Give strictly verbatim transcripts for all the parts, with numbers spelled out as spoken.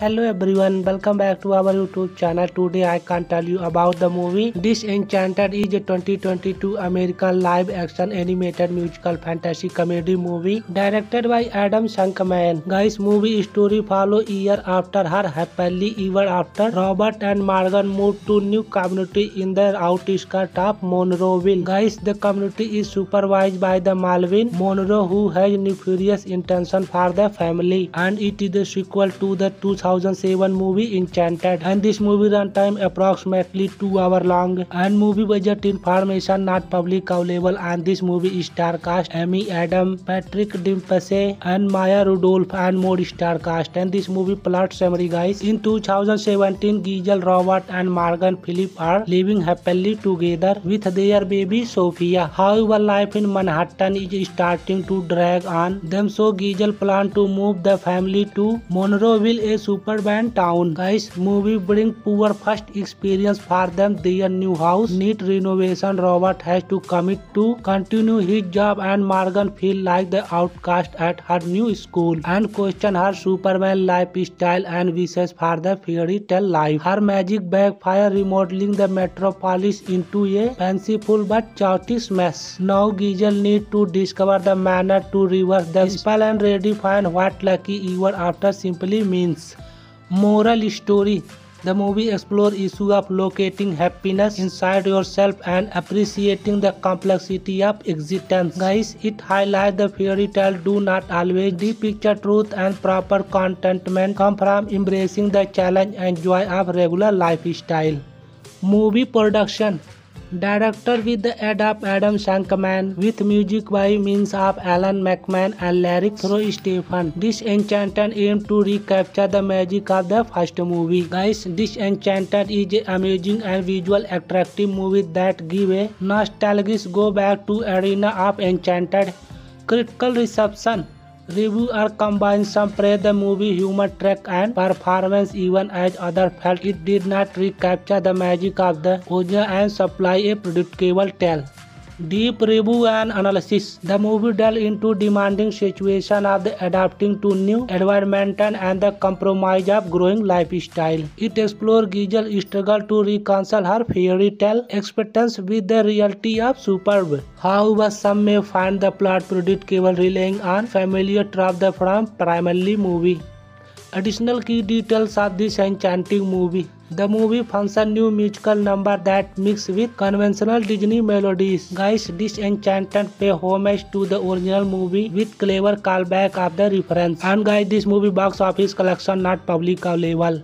Hello everyone, welcome back to our YouTube channel. Today I can tell you about the movie Disenchanted is a twenty twenty-two American live action animated musical fantasy comedy movie directed by Adam Shankman. Guys, movie story follow year after her happily ever after Robert and Morgan moved to new community in the outskirts of Monroeville. Guys, the community is supervised by the Malvin Monroe who has nefarious intention for the family, and it is the sequel to the two thousand seven movie Enchanted, and this movie runtime approximately two hour long, and movie budget information not public available. And this movie star cast Amy Adams, Patrick Dempsey and Maya Rudolph and more star cast. And this movie plot summary, guys, in two thousand seventeen Gizel, Robert and Morgan Phillip are living happily together with their baby Sophia. However, life in Manhattan is starting to drag on them, so Gizel plan to move the family to Monroeville, a suburban town. Guys, movie bring poor first experience for them. Their new house need renovation. Robert has to commit to continue his job, and Morgan feel like the outcast at her new school and question her Superman lifestyle and wishes for the fairy tale life. Her magic backfire, remodeling the metropolis into a fanciful but chaotic mess. Now Gizel need to discover the manner to reverse the spell and redefine what lucky ever after simply means. Moral story: the movie explores issue of locating happiness inside yourself and appreciating the complexity of existence. Guys, it highlights the fairy tale do not always depict truth, and proper contentment come from embracing the challenge and joy of regular lifestyle. Movie production: director with the aid of Adam Shankman, with music by means of Alan McMahon and lyrics through Stephen. Disenchanted aimed to recapture the magic of the first movie. Guys, Disenchanted is an amazing and visual attractive movie that give a nostalgic go back to arena of Enchanted. Critical reception: reviews are combined. Some praise the movie humor track and performance, even as others felt it did not recapture the magic of the original and supply a predictable tale. Deep review and analysis: the movie delved into demanding situation of the adapting to new environment and the compromise of growing lifestyle. It explored Gizel's struggle to reconcile her fairy tale expectations with the reality of suburb. However, some may find the plot predictable, relying on familiar tropes from primarily movie. Additional key details of this enchanting movie: the movie functions new musical number that mix with conventional Disney melodies. Guys, Disenchanted pay homage to the original movie with clever callback of the reference. And guys, this movie box office collection not public available.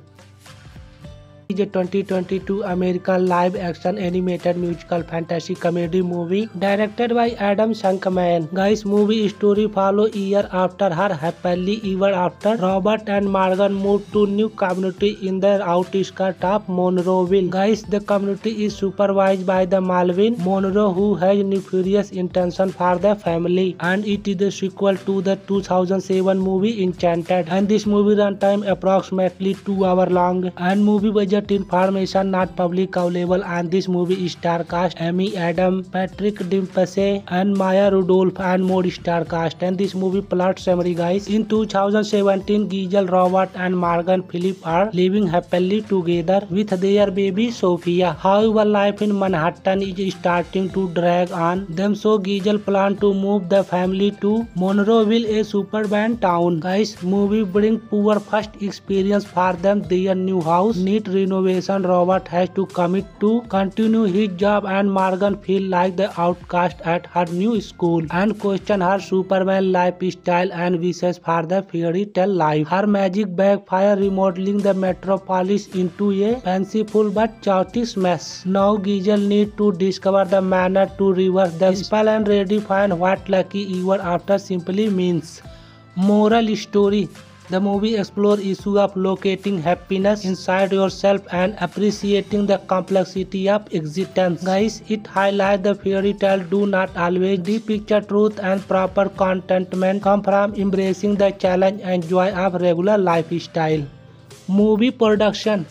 Is a twenty twenty-two American live action animated musical fantasy comedy movie directed by Adam Shankman. Guys, movie story follow year after her happily ever after Robert and Morgan moved to new community in the outskirts of Monroeville. Guys, the community is supervised by the Malvin Monroe who has nefarious intention for the family, and it is the sequel to the two thousand seven movie Enchanted, and this movie runtime approximately two hour long, and movie budget information not public available. And this movie star cast Amy Adams, Patrick Dempsey and Maya Rudolph and more star cast. And this movie plot summary, guys, in two thousand seventeen Gizel, Robert and Morgan Phillip are living happily together with their baby Sophia. However, life in Manhattan is starting to drag on them, so Gizel plan to move the family to Monroeville, a suburban town. Guys, movie bring poor first experience for them. Their new house need renovation. Robert has to commit to continue his job, and Morgan feel like the outcast at her new school and question her Superman lifestyle and wishes for the fairy tale life. Her magic backfire, remodeling the metropolis into a fanciful but chaotic mess. Now Gizel need to discover the manner to reverse the spell and redefine what lucky ever after simply means. Moral story: the movie explores issue of locating happiness inside yourself and appreciating the complexity of existence. Guys, it highlights the fairy tale do not always depict truth, and proper contentment come from embracing the challenge and joy of regular lifestyle. Movie production: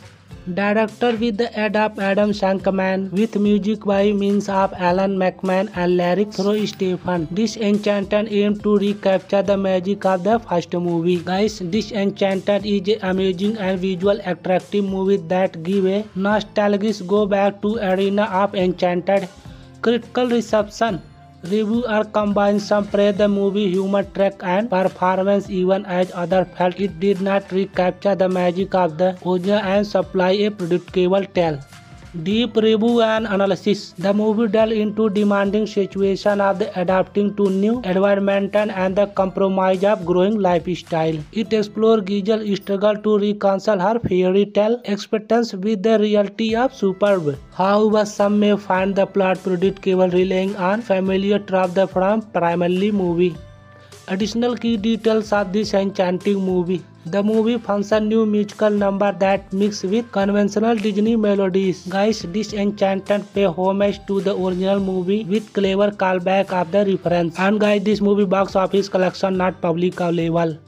Directed with the aid of Adam Shankman, with music by means of Alan McMahon and lyrics through Stephen. Disenchanted aimed to recapture the magic of the first movie. Guys, Disenchanted is an amazing and visual attractive movie that give a nostalgic go back to Arena of Enchanted. Critical reception review are combined. Some praise the movie humor track and performance, even as others felt it did not recapture the magic of the original and supply a predictable tale. Deep review and analysis. The movie delved into demanding situation of the adapting to new environment and the compromise of growing lifestyle. It explores Giselle's struggle to reconcile her fairy tale expectations with the reality of superb. However, some may find the plot predictable, relying on familiar tropes from primarily movie. Additional key details of this enchanting movie. The movie functions new musical number that mix with conventional Disney melodies. Guys, Disenchanted pay homage to the original movie with clever callback of the reference. And guys, this movie box office collection not public available.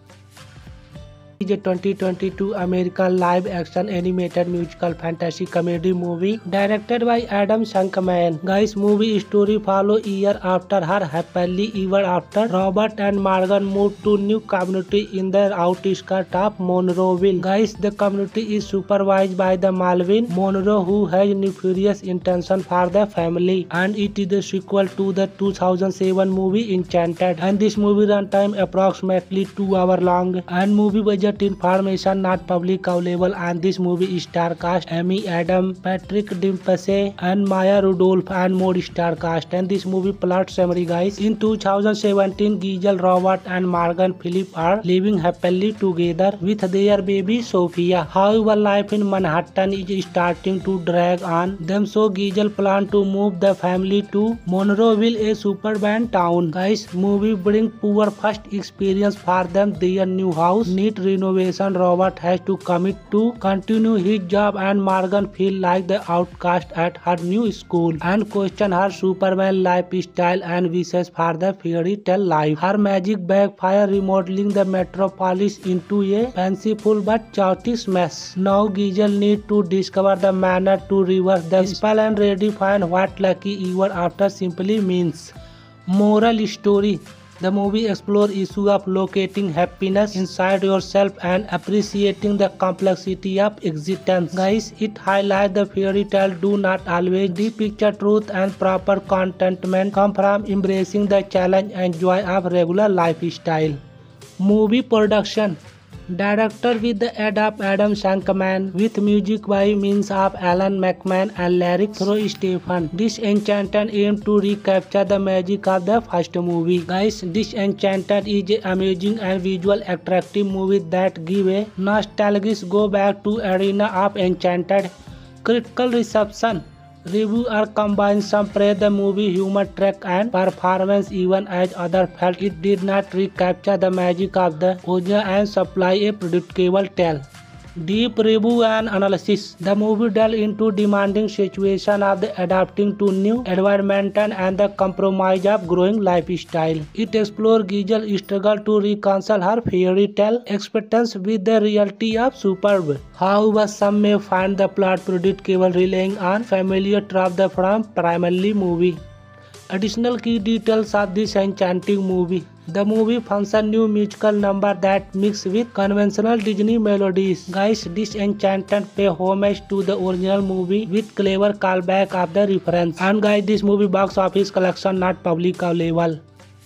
Is a twenty twenty-two American live-action animated musical fantasy comedy movie directed by Adam Shankman. Guys, movie story follow year after her happily ever after Robert and Morgan moved to new community in the outskirts of Monroeville. Guys, the community is supervised by the Malvin Monroe, who has nefarious intention for the family, and it is the sequel to the two thousand seven movie Enchanted. And this movie runtime approximately two hour long. And movie budget information not public available. And this movie star cast Amy Adams, Patrick Dempsey and Maya Rudolph and more star cast. And this movie plot summary, guys. In two thousand seventeen, Giselle, Robert and Morgan Phillip are living happily together with their baby Sophia. However, life in Manhattan is starting to drag on them, so Giselle plan to move the family to Monroeville, a suburban town. Guys, movie bring poor first experience for them. Their new house need renovation. Robert has to commit to continue his job, and Morgan feel like the outcast at her new school and question her Superman lifestyle and wishes for the fairy tale life. Her magic backfire, remodeling the metropolis into a fanciful but chaotic mess. Now Giselle need to discover the manner to reverse the spell and redefine what lucky ever after simply means. Moral story. The movie explores issue of locating happiness inside yourself and appreciating the complexity of existence. Guys, it highlights the fairy tale do not always depict truth, and proper contentment come from embracing the challenge and joy of regular lifestyle. Movie production. Directed with the aid of Adam Shankman, with music by means of Alan McMahon and lyrics through Stephen. Disenchanted aimed to recapture the magic of the first movie. Guys, Disenchanted is an amazing and visual attractive movie that give a nostalgic go back to Arena of Enchanted. Critical reception review are combined. Some praise the movie humor track and performance, even as others felt it did not recapture the magic of the original and supply a predictable tale. Deep review and analysis. The movie delved into demanding situation of the adapting to new environment and the compromise of growing lifestyle. It explores Giselle's struggle to reconcile her fairy tale expectations with the reality of superb. However, some may find the plot predictable, relying on familiar tropes from primarily movie. Additional key details of this enchanting movie. The movie functions new musical number that mix with conventional Disney melodies. Guys, Disenchanted pay homage to the original movie with clever callback of the reference. And guys, this movie box office collection not public available.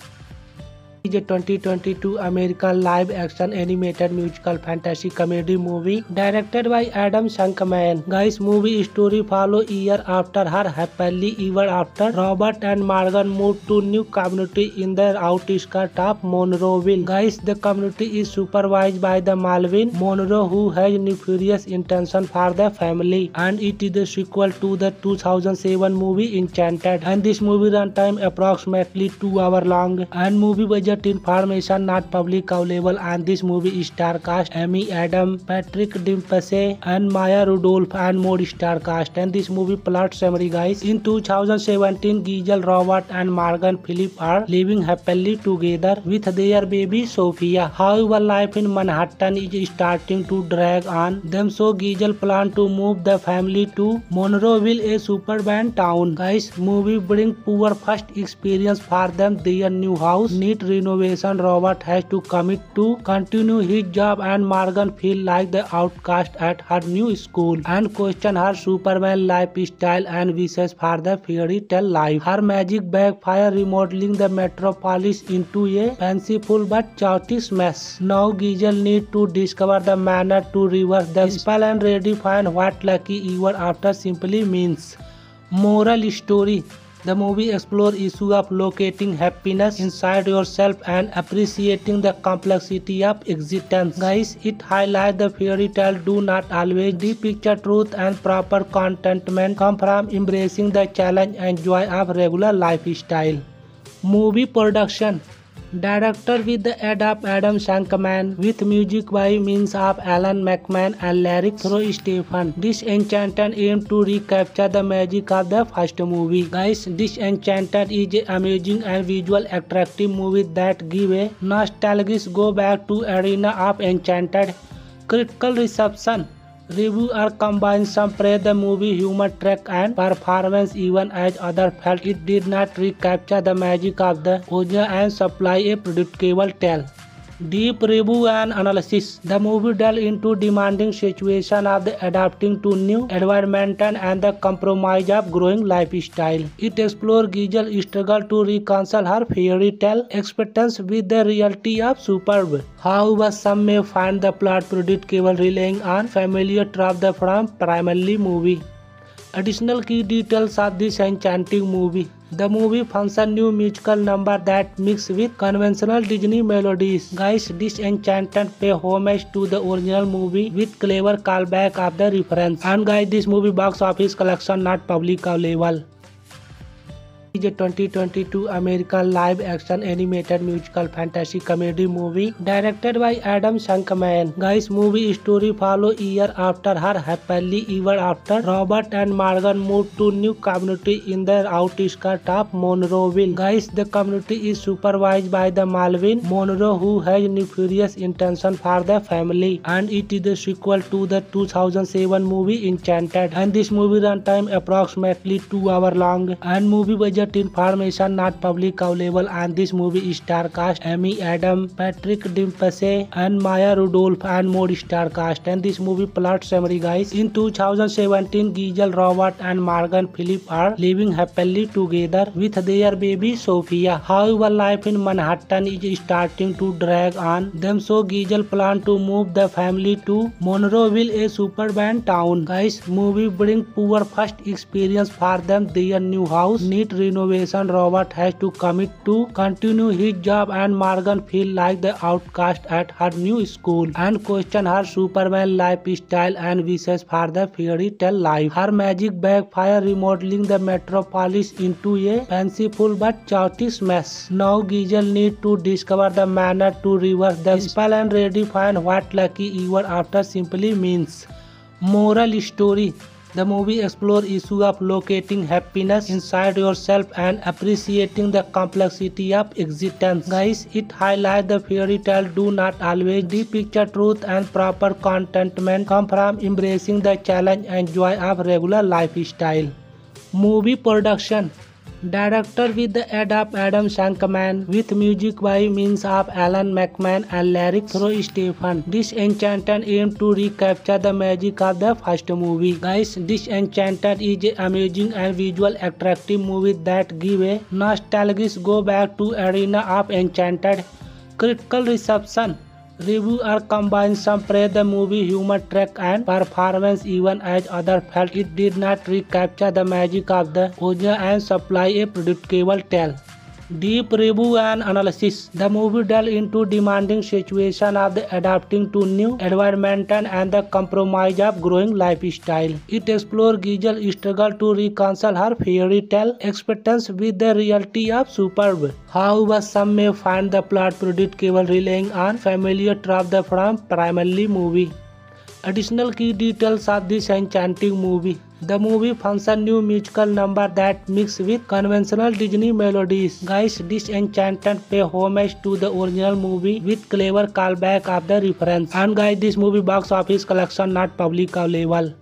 Is a twenty twenty-two American live-action animated musical fantasy comedy movie directed by Adam Shankman. Guys, movie story follow year after her happily ever after Robert and Morgan moved to new community in the outskirts of Monroeville. Guys, the community is supervised by the Malvin Monroe, who has nefarious intention for the family, and it is the sequel to the two thousand seven movie Enchanted. And this movie runtime approximately two hour long. And movie budget budget information not public available, and this movie star cast Amy Adams, Patrick Dempsey, and Maya Rudolph, and more star cast. And this movie plot summary, guys. In two thousand seventeen, Gizel, Robert, and Morgan Phillip are living happily together with their baby Sophia. However, life in Manhattan is starting to drag on them, so Gizel plan to move the family to Monroeville, a suburban town. Guys, movie bring poor first experience for them. Their new house need renovation. Robert has to commit to continue his job, and Morgan feel like the outcast at her new school and question her Superman lifestyle and wishes for the fairy tale life. Her magic backfire, remodeling the metropolis into a fanciful but chaotic mess. Now Gizel need to discover the manner to reverse the spell and redefine what lucky ever after simply means. Moral story. The movie explores issue of locating happiness inside yourself and appreciating the complexity of existence. Guys, it highlights the fairy tale do not always depict truth, and proper contentment come from embracing the challenge and joy of regular lifestyle. Movie production. Director with the aid of Adam Shankman, with music by means of Alan McMahon and lyrics through Stephen. Disenchanted aimed to recapture the magic of the first movie. Guys, Disenchanted is an amazing and visual attractive movie that give a nostalgic go back to Arena of Enchanted. Critical reception. Reviewers combined some praise the movie humor, track, and performance, even as others felt it did not recapture the magic of the original and supply a predictable tale. Deep review and analysis. The movie delved into demanding situation of the adapting to new environment and the compromise of growing lifestyle. It explored Gizel's struggle to reconcile her fairy tale expectations with the reality of suburb. However, some may find the plot predictable, relying on familiar tropes from primarily movie. Additional key details of this enchanting movie. The movie functions new musical number that mix with conventional Disney melodies. Guys, Disenchanted pay homage to the original movie with clever callback of the reference. And guys, this movie box office collection not public available. Is a twenty twenty-two American live-action animated musical fantasy comedy movie directed by Adam Shankman. Guys, movie story follow year after her happily ever after Robert and Morgan moved to new community in the outskirts of Monroeville. Guys, the community is supervised by the Malvin Monroe, who has nefarious intention for the family, and it is the sequel to the two thousand seven movie Enchanted. And this movie runtime approximately two hour long, and movie budget information not public available, and this movie star cast Amy Adams, Patrick Dempsey, and Maya Rudolph, and more star cast. And this movie plot summary, guys. In two thousand seventeen, Gizel, Robert, and Morgan Phillip are living happily together with their baby Sophia. However, life in Manhattan is starting to drag on them, so Gizel plan to move the family to Monroeville, a suburban town. Guys, movie bring poor first experience for them. Their new house need renovation. Robert has to commit to continue his job, and Morgan feel like the outcast at her new school and question her Superman lifestyle and wishes for the fairy tale life. Her magic backfire, remodeling the metropolis into a fanciful but chaotic mess. Now Gizel need to discover the manner to reverse the spell and redefine what lucky ever after simply means. Moral story. The movie explores issue of locating happiness inside yourself and appreciating the complexity of existence. Guys, it highlights the fairy tale do not always depict truth, and proper contentment come from embracing the challenge and joy of regular lifestyle. Movie production. Director with the aid of Adam Shankman, with music by means of Alan McMahon and lyrics through Stephen. Disenchanted aimed to recapture the magic of the first movie. Guys, Disenchanted is an amazing and visual attractive movie that give a nostalgic go back to Arena of Enchanted. Critical reception. Reviewers combined some praise the movie humor, track, and performance, even as others felt it did not recapture the magic of the original and supply a predictable tale. Deep review and analysis. The movie delves into demanding situation of the adapting to new environment and the compromise of growing lifestyle. It explores Giselle's struggle to reconcile her fairy tale expectations with the reality of superb. However, some may find the plot predictable, relying on familiar tropes from primarily movie. Additional key details of this enchanting movie. The movie functions new musical number that mix with conventional Disney melodies. Guys, Disenchanted pay homage to the original movie with clever callback of the reference. And guys, this movie box office collection not public available.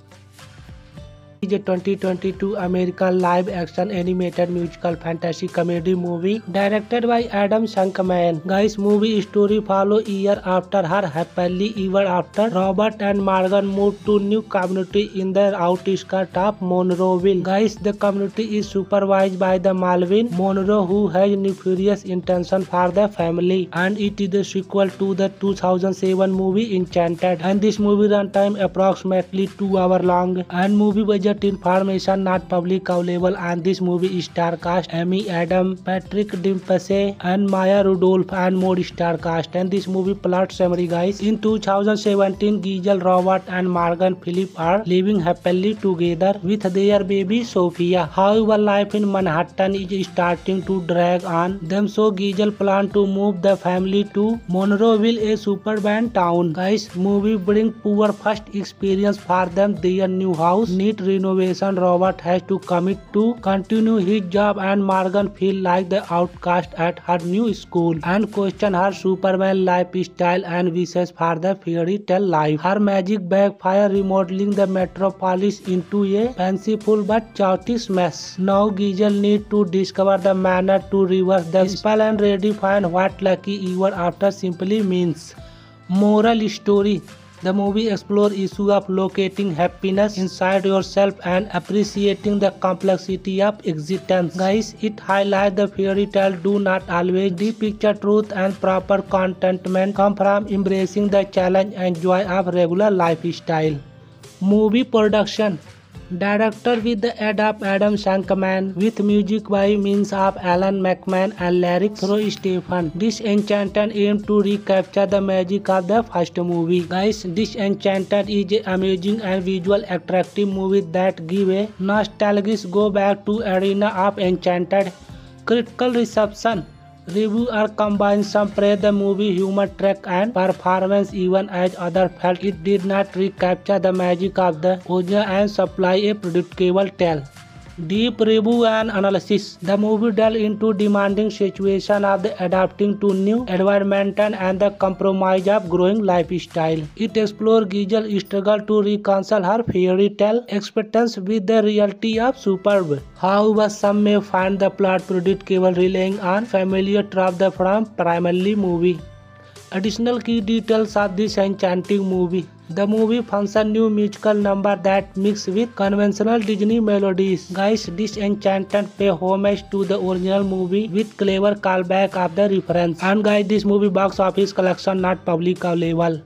Is a twenty twenty-two American live-action animated musical fantasy comedy movie directed by Adam Shankman. Guys, movie story follow year after her happily ever after Robert and Morgan moved to new community in the outskirts of Monroeville. Guys, the community is supervised by the Malvin Monroe, who has nefarious intention for the family, and it is the sequel to the two thousand seven movie Enchanted. And this movie runtime approximately two hour long. And movie budget information not public available. And this movie star cast Amy Adams, Patrick Dempsey, and Maya Rudolph, and more star cast. And this movie plot summary, guys. In two thousand seventeen, Giselle, Robert, and Morgan Phillip are living happily together with their baby Sophia. However, life in Manhattan is starting to drag on them, so Giselle plans to move the family to Monroeville, a suburban town. Guys, movie bring poor first experience for them. Their new house need renovation. Robert has to commit to continue his job, and Morgan feel like the outcast at her new school and question her Superman lifestyle and wishes for the fairy tale life. Her magic backfire, remodeling the metropolis into a fanciful but chaotic mess. Now Giselle need to discover the manner to reverse the spell and redefine what lucky ever after simply means. Moral story. The movie explores issue of locating happiness inside yourself and appreciating the complexity of existence. Guys, it highlights the fairy tale do not always depict truth, and proper contentment come from embracing the challenge and joy of regular lifestyle. Movie production. Director with the aid of Adam Shankman, with music by means of Alan McMahon and lyrics through Stephen. Disenchanted aimed to recapture the magic of the first movie. Guys, Disenchanted is an amazing and visual attractive movie that give a nostalgic go back to arena of Enchanted. Critical reception. Reviews are combined. Some praise the movie humor track and performance, even as others felt it did not recapture the magic of the original and supply a predictable tale. Deep review and analysis. The movie delves into demanding situation of the adapting to new environment and the compromise of growing lifestyle. It explores Giselle's struggle to reconcile her fairy tale expectations with the reality of superb. However, some may find the plot predictable, relying on familiar tropes from primarily movie. Additional key details of this enchanting movie. The movie functions new musical number that mix with conventional Disney melodies. Guys, Disenchanted pay homage to the original movie with clever callback of the reference. And guys, this movie box office collection not public available.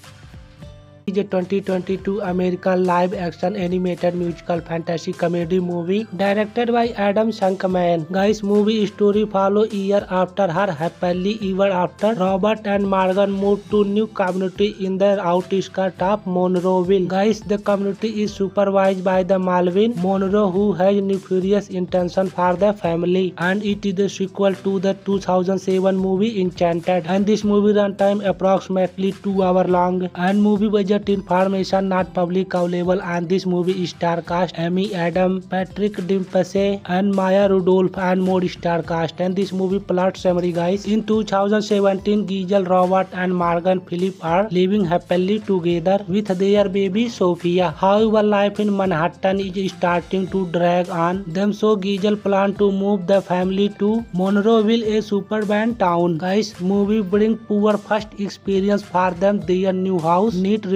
Is a twenty twenty-two American live-action animated musical fantasy comedy movie directed by Adam Shankman. Guys, movie story follow year after her happily ever after Robert and Morgan moved to new community in the outskirts of Monroeville. Guys, the community is supervised by the Malvin Monroe, who has nefarious intention for the family, and it is the sequel to the two thousand seven movie Enchanted. And this movie runtime approximately two hour long. And movie budget information not public available. And this movie star cast Amy Adams, Patrick Dempsey, and Maya Rudolph, and more star cast. And this movie plot summary, guys. In two thousand seventeen, Giselle, Robert, and Morgan Phillip are living happily together with their baby Sophia. However, life in Manhattan is starting to drag on them, so Giselle plans to move the family to Monroeville, a suburban town. Guys, movie bring poor first experience for them. Their new house need renovation.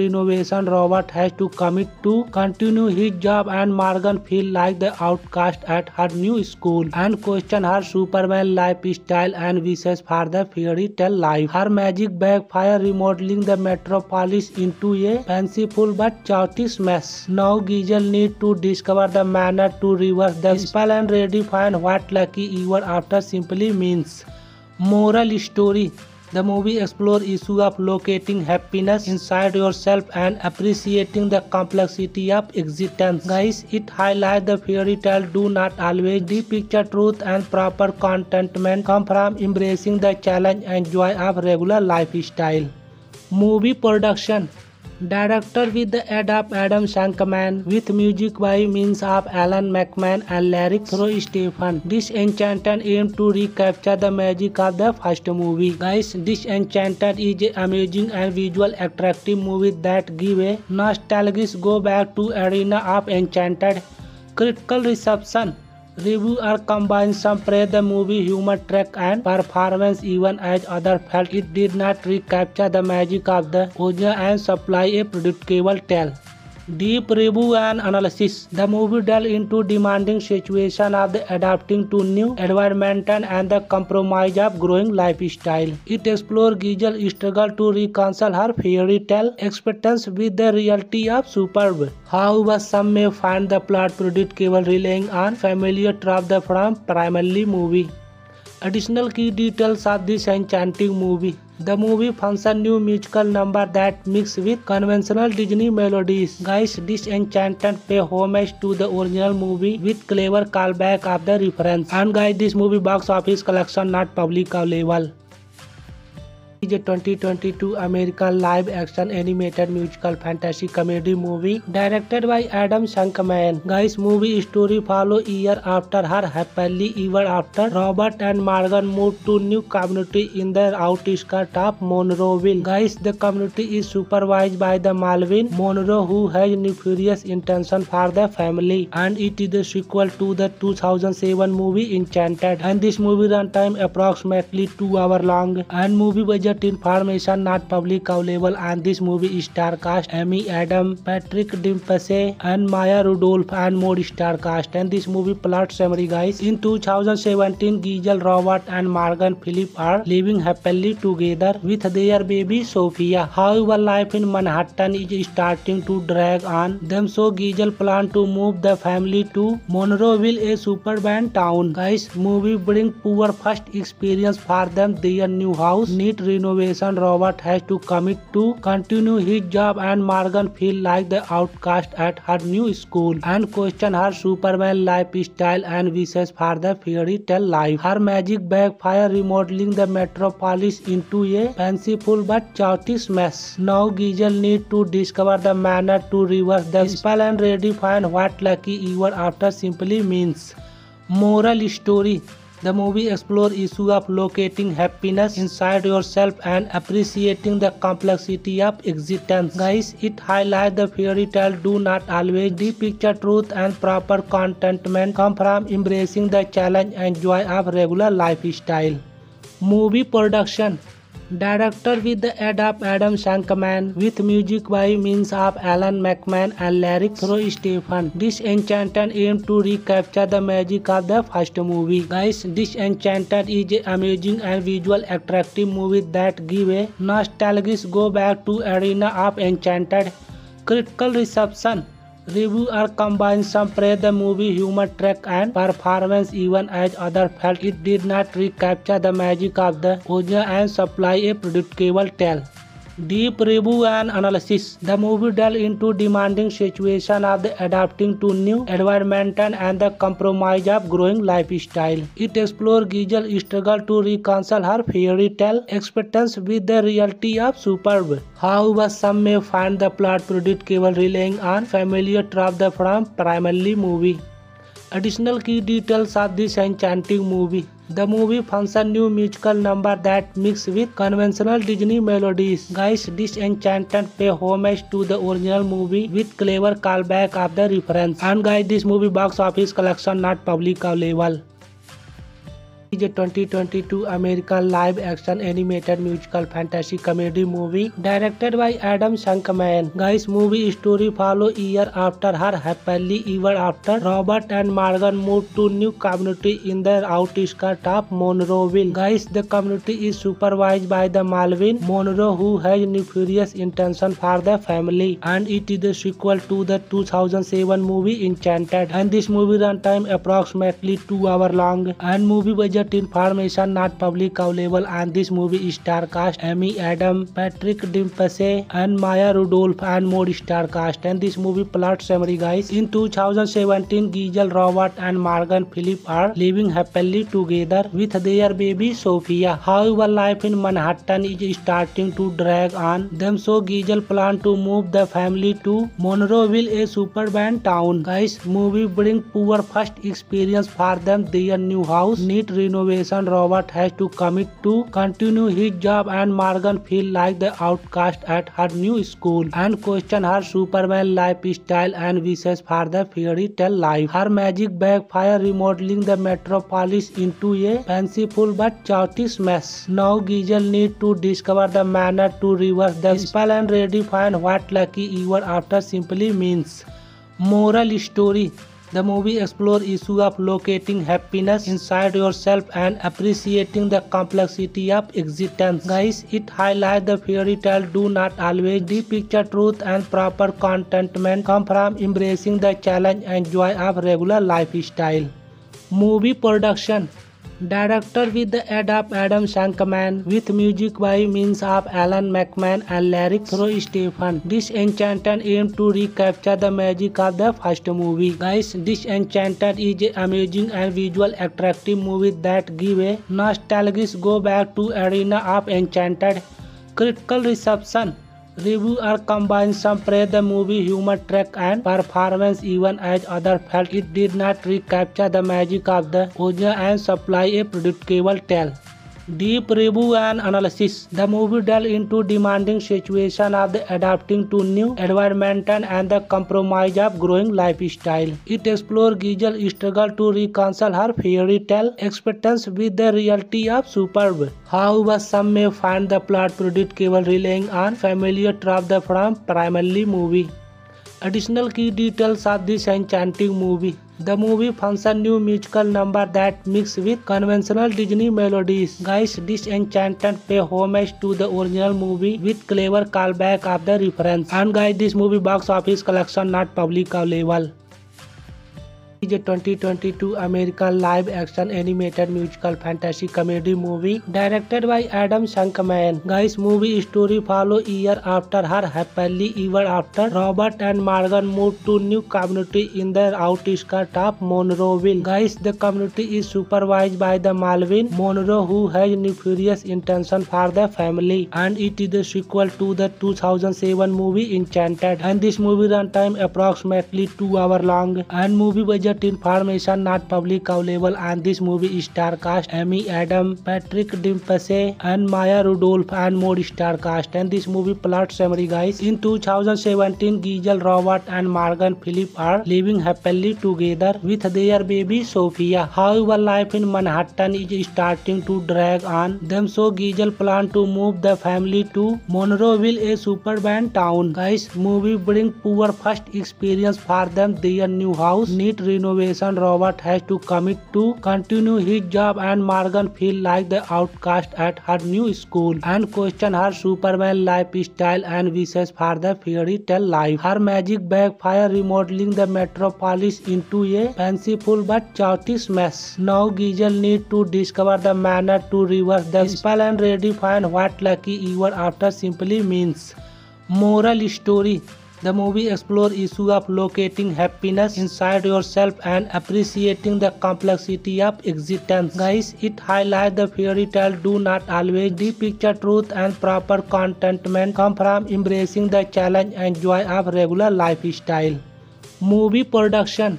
renovation, Robert has to commit to continue his job and Morgan feels like the outcast at her new school and question her Superman lifestyle and wishes for the fairy tale life. Her magic backfire, remodeling the metropolis into a fanciful but chaotic mess. Now Giegel needs to discover the manner to reverse the spell and redefine what lucky ever after simply means. Moral story. The movie explores issue of locating happiness inside yourself and appreciating the complexity of existence. Guys, it highlights the fairy tale do not always depict truth and proper contentment come from embracing the challenge and joy of regular lifestyle. Movie production. Director with the aid of Adam Shankman, with music by means of Alan McMahon and lyrics through Stephen. Disenchanted aimed to recapture the magic of the first movie. Guys, Disenchanted is an amazing and visual attractive movie that gives a nostalgic go back to Arena of Enchanted. Critical reception. Reviewers combined some praise the movie humor track and performance, even as others felt it did not recapture the magic of the original and supply a predictable tale. Deep review and analysis. The movie delved into demanding situation of the adapting to new environment and the compromise of growing lifestyle. It explored Gigel's struggle to reconcile her fairy tale expectations with the reality of superb. However, some may find the plot predictable, relying on familiar tropes from primarily movie. Additional key details of this enchanting movie. The movie functions new musical number that mix with conventional Disney melodies. Guys, Disenchanted pay homage to the original movie with clever callback of the reference. And guys, this movie box office collection not public available. Is a twenty twenty-two American live-action animated musical fantasy comedy movie directed by Adam Shankman. Guys, movie story follow year after her happily ever after Robert and Morgan moved to new community in the outskirts of Monroeville. Guys, the community is supervised by the Malvin Monroe, who has nefarious intention for the family, and it is the sequel to the two thousand seven movie Enchanted. And this movie runtime approximately two hours long. And movie budget information not public available. And this movie star cast Amy Adams, Patrick Dempsey and Maya Rudolph and more star cast. And this movie plot summary, guys. In two thousand seventeen, Giegel, Robert and Morgan Phillip are living happily together with their baby Sophia. However, life in Manhattan is starting to drag on them, so Giegel plan to move the family to Monroeville, a suburban town. Guys, movie bring poor first experience for them. Their new house need renovation. Robert has to commit to continue his job and Morgan feel like the outcast at her new school and question her Superman lifestyle and wishes for the fairy tale life. Her magic backfire, remodeling the metropolis into a fanciful but chaotic mess. Now Giegel needs to discover the manner to reverse the spell and redefine what lucky ever after simply means. Moral story. The movie explores issue of locating happiness inside yourself and appreciating the complexity of existence. Guys, it highlights the fairy tale do not always depict truth and proper contentment come from embracing the challenge and joy of regular lifestyle. Movie production. Director with the aid of Adam Shankman, with music by means of Alan McMahon and lyrics through Stephen. Disenchanted aimed to recapture the magic of the first movie. Guys, Disenchanted is an amazing and visual attractive movie that gives a nostalgic go back to Arena of Enchanted. Critical reception. Reviewers combined some praise the movie humor track and performance, even as others felt it did not recapture the magic of the original and supply a predictable tale. Deep review and analysis. The movie delved into demanding situation of the adapting to new environment and the compromise of growing lifestyle. It explored Gigel's struggle to reconcile her fairy tale expectations with the reality of superb. However, some may find the plot predictable, relying on familiar tropes from primarily movie. Additional key details of this enchanting movie. The movie functions new musical number that mix with conventional Disney melodies. Guys, Disenchanted pay homage to the original movie with clever callback of the reference. And guys, this movie box office collection not public available. is a twenty twenty-two American live-action animated musical fantasy comedy movie directed by Adam Shankman. Guys, movie story follow year after her happily ever after. Robert and Morgan moved to new community in the outskirts of Monroeville. Guys, the community is supervised by the Malvin Monroe, who has nefarious intention for the family, and it is the sequel to the two thousand seven movie Enchanted. And this movie runtime approximately two hour long. And movie budget information not public available. And this movie star cast Amy Adams, Patrick Dempsey, and Maya Rudolph, and more star cast. And this movie plot summary, guys. In two thousand seventeen, Gizel, Robert, and Morgan Phillip are living happily together with their baby Sophia. However, life in Manhattan is starting to drag on them, so Gizel plan to move the family to Monroeville, a suburban town. Guys, movie bring poor first experience for them. Their new house need renovation. Robert has to commit to continue his job, and Morgan feel like the outcast at her new school and question her Superman lifestyle and wishes for the fairy tale life. Her magic backfire, remodeling the metropolis into a fanciful but chaotic mess. Now Gizel need to discover the manner to reverse the spell and redefine what lucky ever after simply means. Moral story: the movie explores issue of locating happiness inside yourself and appreciating the complexity of existence. Guys, it highlights the fairy tale do not always depict truth, and proper contentment come from embracing the challenge and joy of regular lifestyle. Movie production: director with the aid of Adam Shankman, with music by means of Alan McMahon and lyrics through Stephen. Disenchanted aimed to recapture the magic of the first movie. Guys, Disenchanted is an amazing and visual attractive movie that give a nostalgic go back to arena of Enchanted. Critical reception: reviews are combined. Some praise the movie humor track and performance, even as others felt it did not recapture the magic of the original and supply a predictable tale. Deep review and analysis: the movie delved into demanding situation of the adapting to new environment and the compromise of growing lifestyle. It explored Gizel's struggle to reconcile her fairy tale expectations with the reality of suburb. However, some may find the plot predictable, relying on familiar tropes from primarily movie. Additional key details of this enchanting movie: the movie functions new musical number that mix with conventional Disney melodies. Guys, Disenchanted pay homage to the original movie with clever callback of the reference. And guys, this movie box office collection not public available. Is a twenty twenty-two American live-action animated musical fantasy comedy movie directed by Adam Shankman. Guys, movie story follow year after her happily ever after. Robert and Morgan moved to new community in the outskirts of Monroeville. Guys, the community is supervised by the Malvin Monroe, who has nefarious intention for the family, and it is the sequel to the two thousand seven movie Enchanted. And this movie runtime approximately two hour long. And movie budget information not public available. And this movie star cast Amy Adams, Patrick Dempsey, and Maya Rudolph, and more star cast. And this movie plot summary, guys. In two thousand seventeen, Gizel, Robert, and Morgan Phillip are living happily together with their baby Sophia. However, life in Manhattan is starting to drag on them, so Gizel plan to move the family to Monroeville, a suburban town. Guys, movie bring poor first experience for them. Their new house need renovation. Robert has to commit to continue his job, and Morgan feel like the outcast at her new school and question her Superman lifestyle and wishes for the fairy tale life. Her magic backfire, remodeling the metropolis into a fanciful but chaotic mess. Now Gizel need to discover the manner to reverse the spell and redefine what lucky ever after simply means. Moral story: the movie explores issue of locating happiness inside yourself and appreciating the complexity of existence. Guys, it highlights the fairy tale do not always depict truth, and proper contentment come from embracing the challenge and joy of regular lifestyle. Movie production: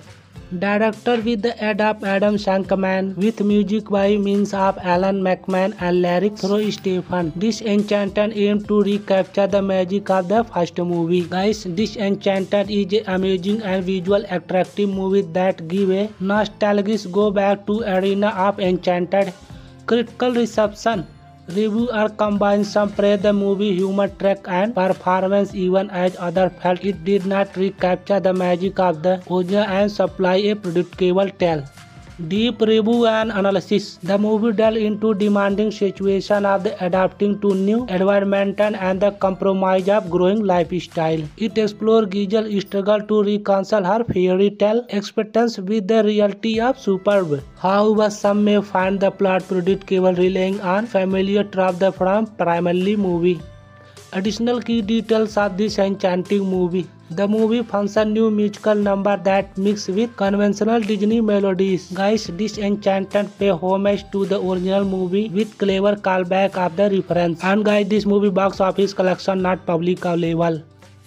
Directed with the aid of Adam Shankman, with music by means of Alan McMahon and lyrics through Stephen. Disenchanted aimed to recapture the magic of the first movie. Guys, Disenchanted is an amazing and visual attractive movie that give a nostalgic go back to Arena of Enchanted. Critical reception review are combined. Some praise the movie humor track and performance, even as others felt it did not recapture the magic of the original and supply a predictable tale. Deep review and analysis. The movie delved into demanding situation of the adapting to new environment and the compromise of growing lifestyle. It explores Giselle's struggle to reconcile her fairy tale expectations with the reality of superb. However, some may find the plot predictable, relying on familiar tropes from primarily movie. Additional key details of this enchanting movie. The movie functions new musical number that mix with conventional Disney melodies. Guys, Disenchanted pay homage to the original movie with clever callback of the reference. And guys, this movie box office collection not public available.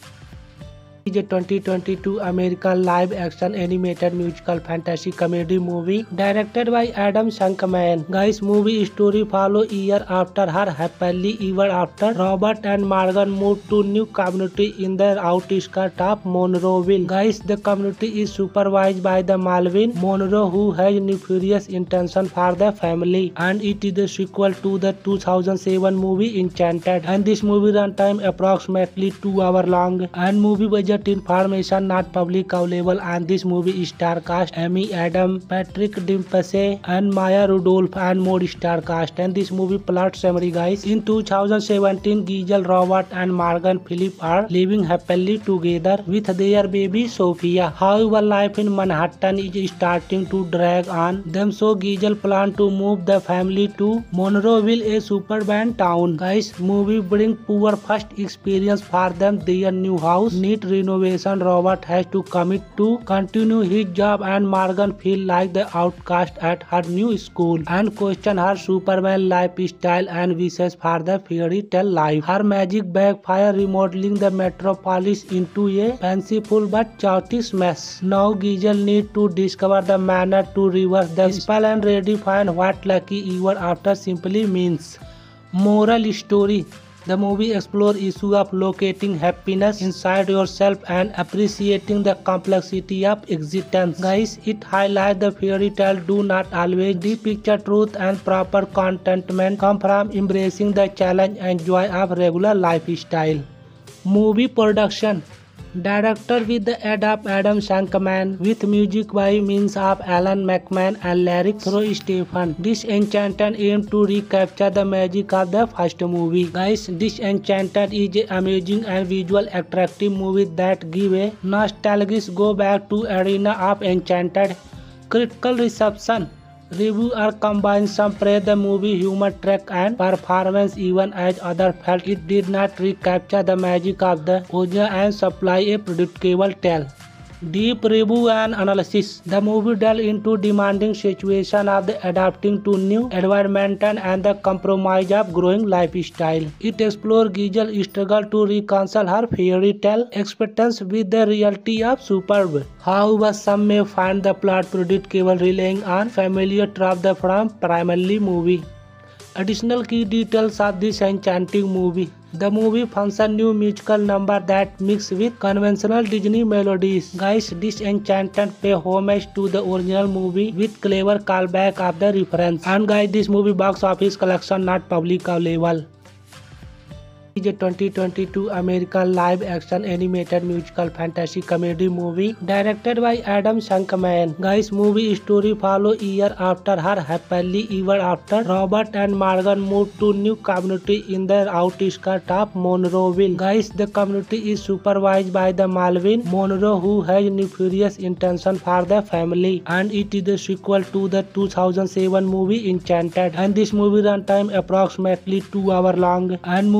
Is a twenty twenty-two American live-action animated musical fantasy comedy movie directed by Adam Shankman. Guys, movie story follow year after her happily ever after Robert and Morgan moved to new community in the outskirts of Monroeville. Guys, the community is supervised by the Malvin Monroe, who has nefarious intention for the family, and it is the sequel to the two thousand seven movie Enchanted. And this movie runtime approximately two hour long. And movie budget information not public available. And this movie star cast Amy Adams, Patrick Dempsey and Maya Rudolph and more star cast. And this movie plot summary, guys. In two thousand seventeen, Giselle, Robert and Morgan Phillip are living happily together with their baby Sophia. However, life in Manhattan is starting to drag on them, so Giselle plan to move the family to Monroeville, a suburban town. Guys, movie bring poor first experience for them. Their new house need renovation. Robert has to commit to continue his job, and Morgan feel like the outcast at her new school and question her Superman lifestyle and wishes for the fairy tale life. Her magic backfire, remodeling the metropolis into a fanciful but chaotic mess. Now Giselle need to discover the manner to reverse the spell and redefine what lucky ever after simply means. Moral story. The movie explores issue of locating happiness inside yourself and appreciating the complexity of existence. Guys, it highlights the fairy tale do not always depict truth, and proper contentment come from embracing the challenge and joy of regular lifestyle. Movie production. Directed with the aid of Adam Shankman, with music by means of Alan McMahon and lyrics through Stephen. Disenchanted aimed to recapture the magic of the first movie. Guys, Disenchanted is an amazing and visual attractive movie that give a nostalgic go back to Arena of Enchanted. Critical reception review are combined. Some praise the movie humor track and performance, even as others felt it did not recapture the magic of the original and supply a predictable tale. Deep review and analysis. The movie delved into demanding situation of the adapting to new environment and the compromise of growing lifestyle. It explores Giselle's struggle to reconcile her fairy tale expectations with the reality of superb. However, some may find the plot predictable, relying on familiar tropes from primarily movie. Additional key details of this enchanting movie. The movie functions new musical number that mix with conventional Disney melodies. Guys, Disenchanted pay homage to the original movie with clever callback of the reference. And guys, this movie box office collection not public available. Is a twenty twenty-two American live-action animated musical fantasy comedy movie directed by Adam Shankman. Guys, movie story follow year after her happily ever after Robert and Morgan moved to new community in the outskirts of Monroeville. Guys, the community is supervised by the Malvin Monroe, who has nefarious intention for the family, and it is the sequel to the two thousand seven movie Enchanted. And this movie runtime approximately two hour long. And movie budget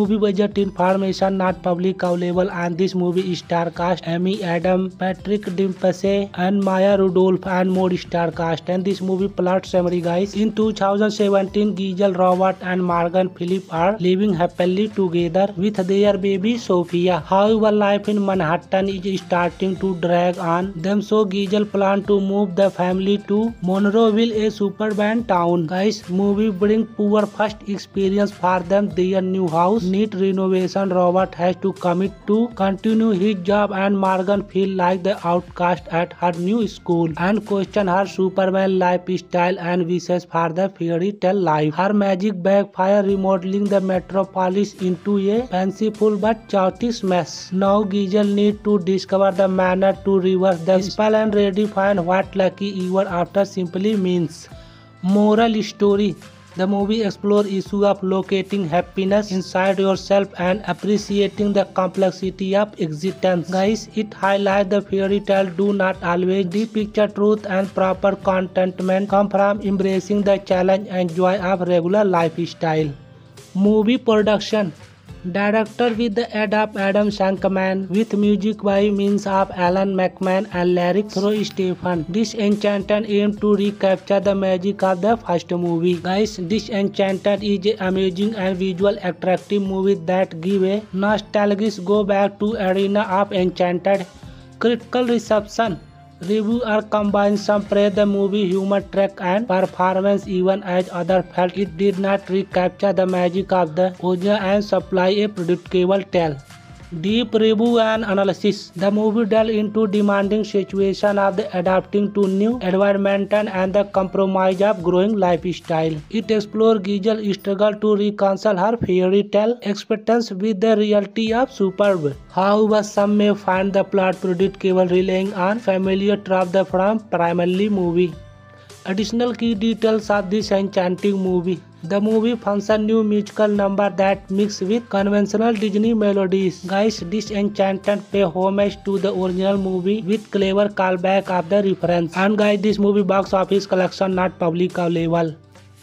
budget information not public available, and this movie star cast Amy Adams, Patrick Dempsey, and Maya Rudolph, and more star cast. And this movie plot summary, guys. In two thousand seventeen, Gizel, Robert, and Morgan Phillip are living happily together with their baby Sophia. However, life in Manhattan is starting to drag on them, so Gizel plan to move the family to Monroeville, a suburban town. Guys, movie bring poor first experience for them. Their new house need renovation. Robert has to commit to continue his job, and Morgan feel like the outcast at her new school and question her Superman lifestyle and wishes for the fairy tale life. Her magic backfire, remodeling the metropolis into a fanciful but chaotic mess. Now Gizel need to discover the manner to reverse the spell and redefine what lucky ever after simply means. Moral story. The movie explores issue of locating happiness inside yourself and appreciating the complexity of existence. Guys, it highlights the fairy tale do not always depict truth, and proper contentment come from embracing the challenge and joy of regular lifestyle. Movie production. Director with the aid of Adam Shankman, with music by means of Alan McMahon and lyrics through Stephen. Disenchanted aimed to recapture the magic of the first movie. Guys, Disenchanted is an amazing and visual attractive movie that give a nostalgic go back to Arena of Enchanted. Critical reception. Reviews are combined. Some praise the movie humor track and performance, even as others felt it did not recapture the magic of the original and supply a predictable tale. Deep review and analysis. The movie delved into demanding situation of the adapting to new environment and the compromise of growing lifestyle. It explores Gizel's struggle to reconcile her fairy tale expectations with the reality of superb. However, some may find the plot predictable, relying on familiar tropes from primarily movie. Additional key details of this enchanting movie. The movie functions new musical number that mix with conventional Disney melodies. Guys, Disenchanted pay homage to the original movie with clever callback of the reference. And guys, this movie box office collection not public available.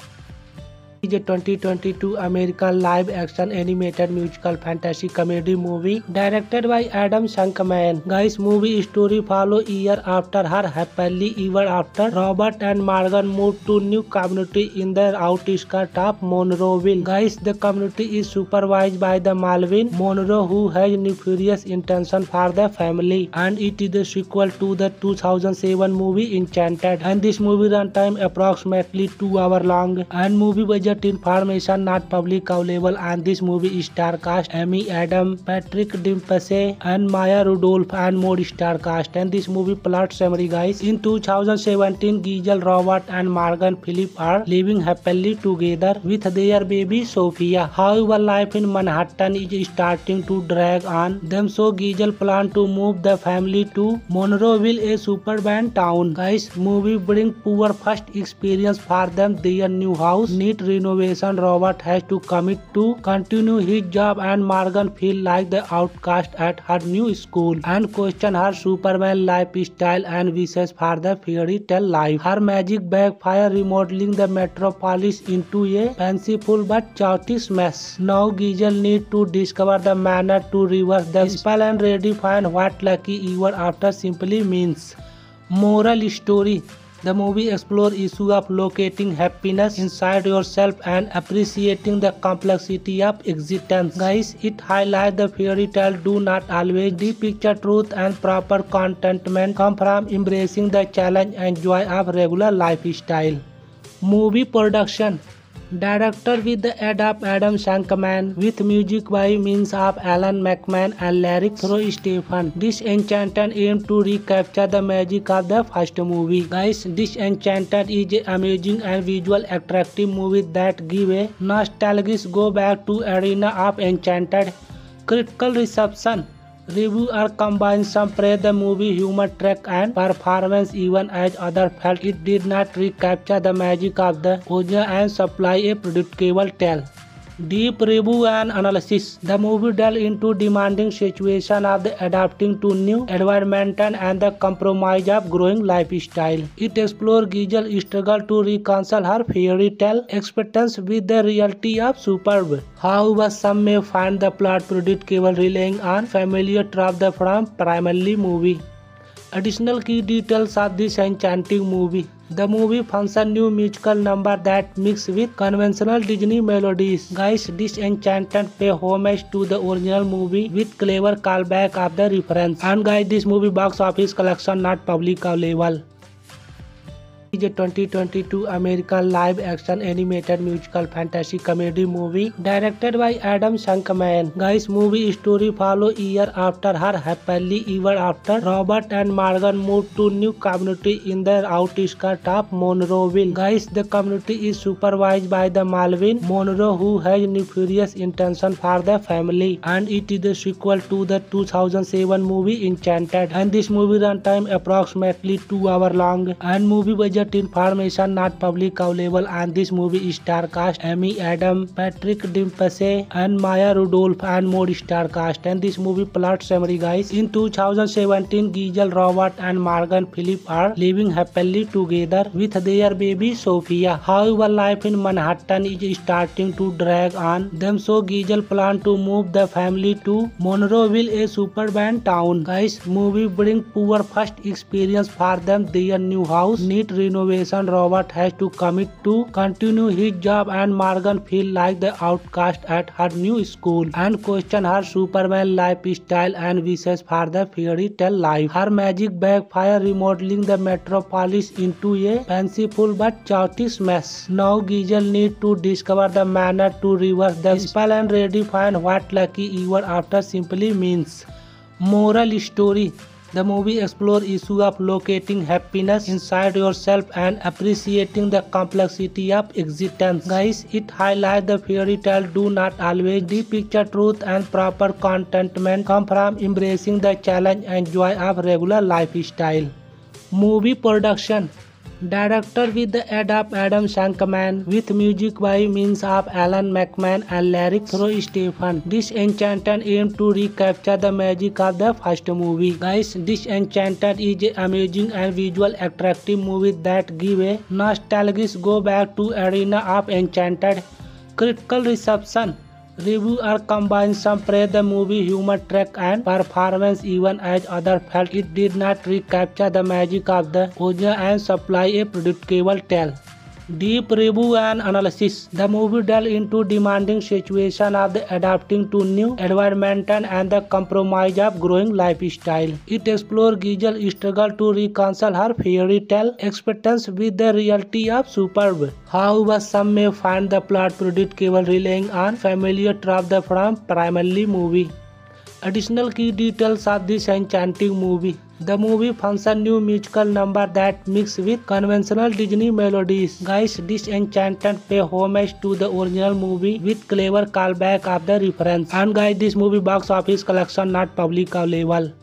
Is a twenty twenty-two American live-action animated musical fantasy comedy movie directed by Adam Shankman. Guys, movie story follow year after her happily ever after Robert and Morgan moved to new community in the outskirts of Monroeville. Guys, the community is supervised by the Malvin Monroe, who has nefarious intention for the family, and it is the sequel to the two thousand seven movie Enchanted. And this movie runtime approximately two hour long, and movie budget information not public available, and this movie star cast Amy Adams, Patrick Dempsey, and Maya Rudolph, and more star cast. And this movie plot summary, guys. In two thousand seventeen, Gizel, Robert, and Morgan Phillip are living happily together with their baby Sophia. However, life in Manhattan is starting to drag on them, so Gizel plan to move the family to Monroeville, a suburban town. Guys, movie bring poor first experience for them. Their new house need renovation. Robert has to commit to continue his job, and Morgan feel like the outcast at her new school and question her Superman lifestyle and wishes for the fairy tale life. Her magic backfire, remodeling the metropolis into a fanciful but chaotic mess. Now Gizel need to discover the manner to reverse the spell and redefine what lucky ever after simply means. Moral story. The movie explores issue of locating happiness inside yourself and appreciating the complexity of existence. Guys, it highlights the fairy tale do not always depict truth, and proper contentment come from embracing the challenge and joy of regular lifestyle. Movie production. Director with the aid of Adam Shankman, with music by means of Alan McMahon and lyrics through Stephen. Disenchanted aimed to recapture the magic of the first movie. Guys, Disenchanted is an amazing and visual attractive movie that give a nostalgic go back to Arena of Enchanted. Critical reception. Reviews are combined. Some praise the movie humor track and performance, even as others felt it did not recapture the magic of the original and supply a predictable tale. Deep review and analysis. The movie delves into demanding situation of the adapting to new environment and the compromise of growing lifestyle. It explores Giselle's struggle to reconcile her fairy tale expectations with the reality of superb. However, some may find the plot predictable, relying on familiar tropes from primarily movie. Additional key details of this enchanting movie. The movie functions new musical number that mix with conventional Disney melodies. Guys, Disenchanted pay homage to the original movie with clever callback of the reference. And guys, this movie box office collection not public available. Is a twenty twenty-two American live-action animated musical fantasy comedy movie directed by Adam Shankman. Guys, movie story follow year after her happily ever after Robert and Morgan moved to new community in the outskirts of Monroeville. Guys, the community is supervised by the Malvin Monroe, who has nefarious intention for the family, and it is the sequel to the two thousand seven movie Enchanted. And this movie runtime approximately two hour long. And movie budget information not public available. And this movie star cast Amy Adams, Patrick Dempsey, and Maya Rudolph, and more star cast. And this movie plot summary, guys. In two thousand seventeen, Giselle, Robert, and Morgan Phillip are living happily together with their baby Sophia. However, life in Manhattan is starting to drag on them, so Giselle plans to move the family to Monroeville, a suburban town. Guys, movie bring poor first experience for them. Their new house need renovation. Robert has to commit to continue his job, and Morgan feel like the outcast at her new school and question her Superman lifestyle and wishes for the fairy tale life. Her magic backfire, remodeling the metropolis into a fanciful but chaotic mess. Now Giselle needs to discover the manner to reverse the spell and redefine what lucky ever after simply means. Moral story. The movie explores issue of locating happiness inside yourself and appreciating the complexity of existence. Guys, it highlights the fairy tale do not always depict truth, and proper contentment come from embracing the challenge and joy of regular lifestyle. Movie production. Director with the aid of Adam Shankman, with music by means of Alan McMahon and lyrics through Stephen. Disenchanted aimed to recapture the magic of the first movie. Guys, Disenchanted is an amazing and visual attractive movie that give a nostalgic go back to arena of Enchanted. Critical reception. Reviews are combined. Some praise the movie humor track and performance, even as others felt it did not recapture the magic of the original and supply a predictable tale. Deep review and analysis. The movie delves into demanding situation of the adapting to new environment and the compromise of growing lifestyle. It explores Giselle's struggle to reconcile her fairy tale expectations with the reality of superb. However, some may find the plot predictable, relying on familiar tropes from primarily movie. Additional key details of this enchanting movie. The movie functions new musical number that mix with conventional Disney melodies. Guys, Disenchanted pay homage to the original movie with clever callback of the reference. And guys, this movie box office collection not public available.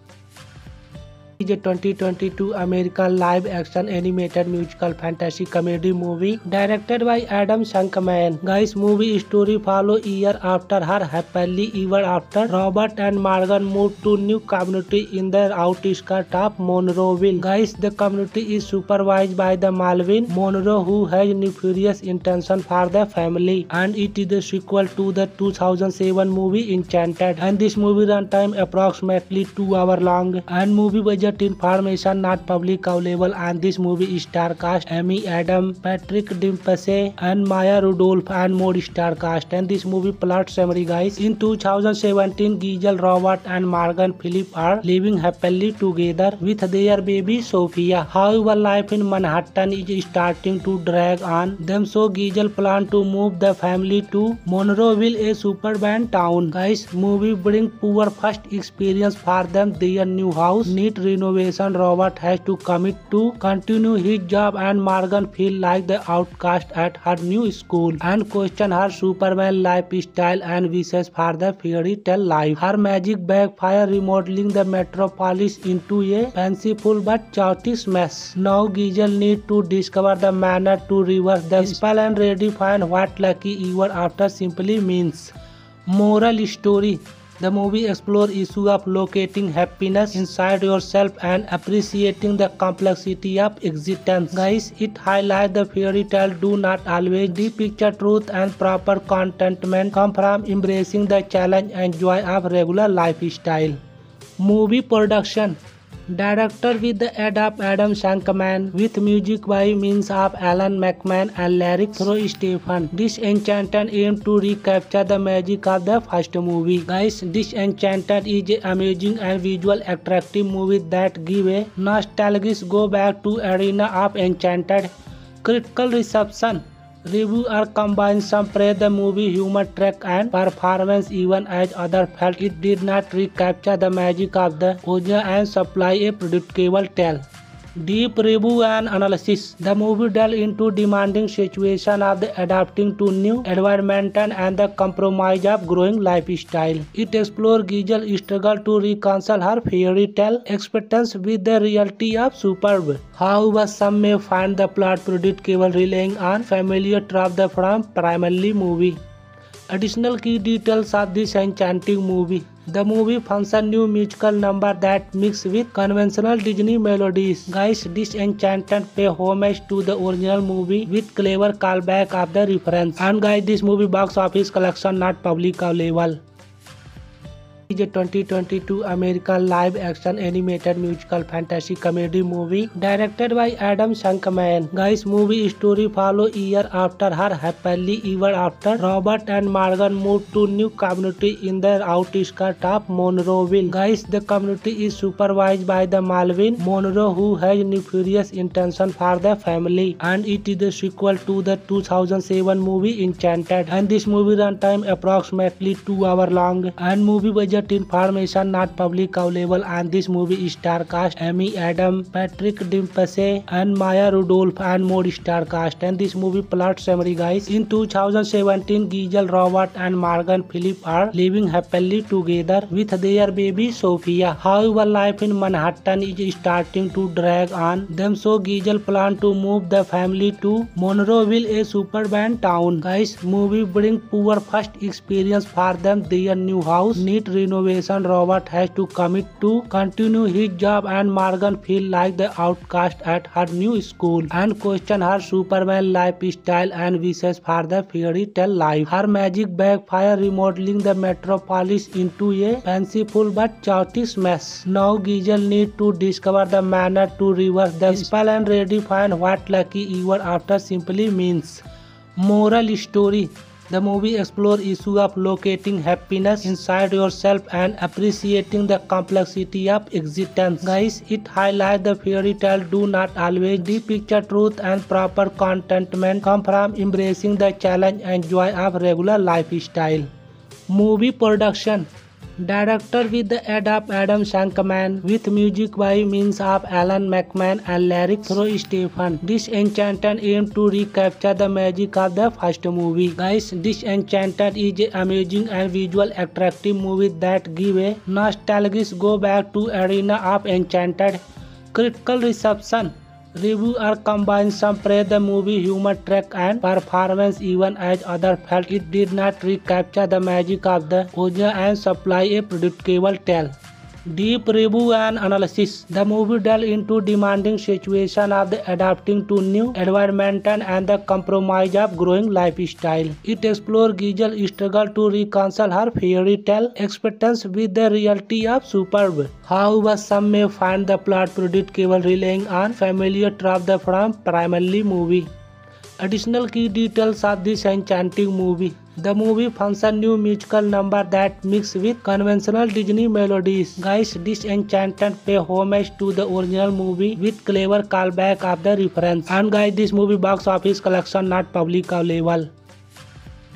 Is a twenty twenty-two American live-action animated musical fantasy comedy movie directed by Adam Shankman. Guys, movie story follow year after her happily ever after Robert and Morgan moved to new community in the outskirts of Monroeville. Guys, the community is supervised by the Malvin Monroe, who has nefarious intention for the family, and it is the sequel to the two thousand seven movie Enchanted. And this movie runtime approximately two hour long. And movie budget information not public available. And this movie star cast Amy Adams, Patrick Dempsey, and Maya Rudolph, and more star cast. And this movie plot summary, guys. In two thousand seventeen, Giselle, Robert, and Morgan Phillip are living happily together with their baby Sophia. However, life in Manhattan is starting to drag on them, so Giselle plans to move the family to Monroeville, a suburban town. Guys, movie bring poor first experience for them. Their new house need renovation. renovation, Robert has to commit to continue his job, and Morgan feels like the outcast at her new school and question her Superman lifestyle and wishes for the fairy tale life. Her magic backfire, remodeling the metropolis into a fanciful but chaotic mess. Now Giegel needs to discover the manner to reverse the spell and redefine what lucky ever after simply means. Moral story: the movie explores issue of locating happiness inside yourself and appreciating the complexity of existence. Guys, it highlights the fairy tale do not always depict truth, and proper contentment come from embracing the challenge and joy of regular lifestyle. Movie production: director with the aid of Adam Shankman, with music by means of Alan McMahon and lyrics through Stephen. Disenchanted aimed to recapture the magic of the first movie. Guys, Disenchanted is an amazing and visual attractive movie that gives a nostalgic go back to Arena of Enchanted. Critical reception: reviews are combined. Some praise the movie humor, track and performance, even as others felt it did not recapture the magic of the original and supply a predictable tale. Deep review and analysis: the movie delves into demanding situation of the adapting to new environment and the compromise of growing lifestyle. It explores Gigel's struggle to reconcile her fairy tale expectations with the reality of superb. However, some may find the plot predictable, relying on familiar tropes from primarily movie. Additional key details of this enchanting movie: the movie functions new musical number that mix with conventional Disney melodies. Guys, Disenchanted pay homage to the original movie with clever callback of the reference. And guys, this movie box office collection not public available. Is a twenty twenty-two American live-action animated musical fantasy comedy movie directed by Adam Shankman. Guys, movie story follow year after her happily ever after Robert and Morgan moved to new community in the outskirts of Monroeville. Guys, the community is supervised by the Malvin Monroe, who has nefarious intention for the family, and it is the sequel to the two thousand seven movie Enchanted. And this movie runtime approximately two hour long, and movie budget information not public available. And this movie star cast Amy Adams, Patrick Dempsey and Maya Rudolph and more star cast. And this movie plot summary: guys, in two thousand seventeen, Giegel, Robert and Morgan Phillip are living happily together with their baby Sophia. However, life in Manhattan is starting to drag on them, so Giegel plan to move the family to Monroeville, a suburban town. Guys, movie bring poor first experience for them. Their new house need renovation. Robert has to commit to continue his job, and Morgan feel like the outcast at her new school and question her Superman lifestyle and wishes for the fairy tale life. Her magic backfire, remodeling the metropolis into a fanciful but chaotic mess. Now Giegel needs to discover the manner to reverse the spell and redefine what lucky ever after simply means. Moral story: the movie explores issue of locating happiness inside yourself and appreciating the complexity of existence. Guys, it highlights the fairy tale do not always depict truth, and proper contentment come from embracing the challenge and joy of regular lifestyle. Movie production: director with the aid of Adam Shankman, with music by means of Alan McMahon and lyrics through Stephen. Disenchanted aimed to recapture the magic of the first movie. Guys, Disenchanted is an amazing and visual attractive movie that gives a nostalgic go back to Arena of Enchanted. Critical reception: reviews are combined. Some praise the movie humor, track and performance, even as others felt it did not recapture the magic of the original and supply a predictable tale. Deep review and analysis: the movie delves into demanding situation of the adapting to new environment and the compromise of growing lifestyle. It explores Gigel's struggle to reconcile her fairy tale expectations with the reality of superb. However, some may find the plot predictable, relying on familiar tropes from primarily movie. Additional key details of this enchanting movie: the movie functions new musical number that mix with conventional Disney melodies. Guys, Disenchanted pay homage to the original movie with clever callback of the reference. And guys, this movie box office collection not public available.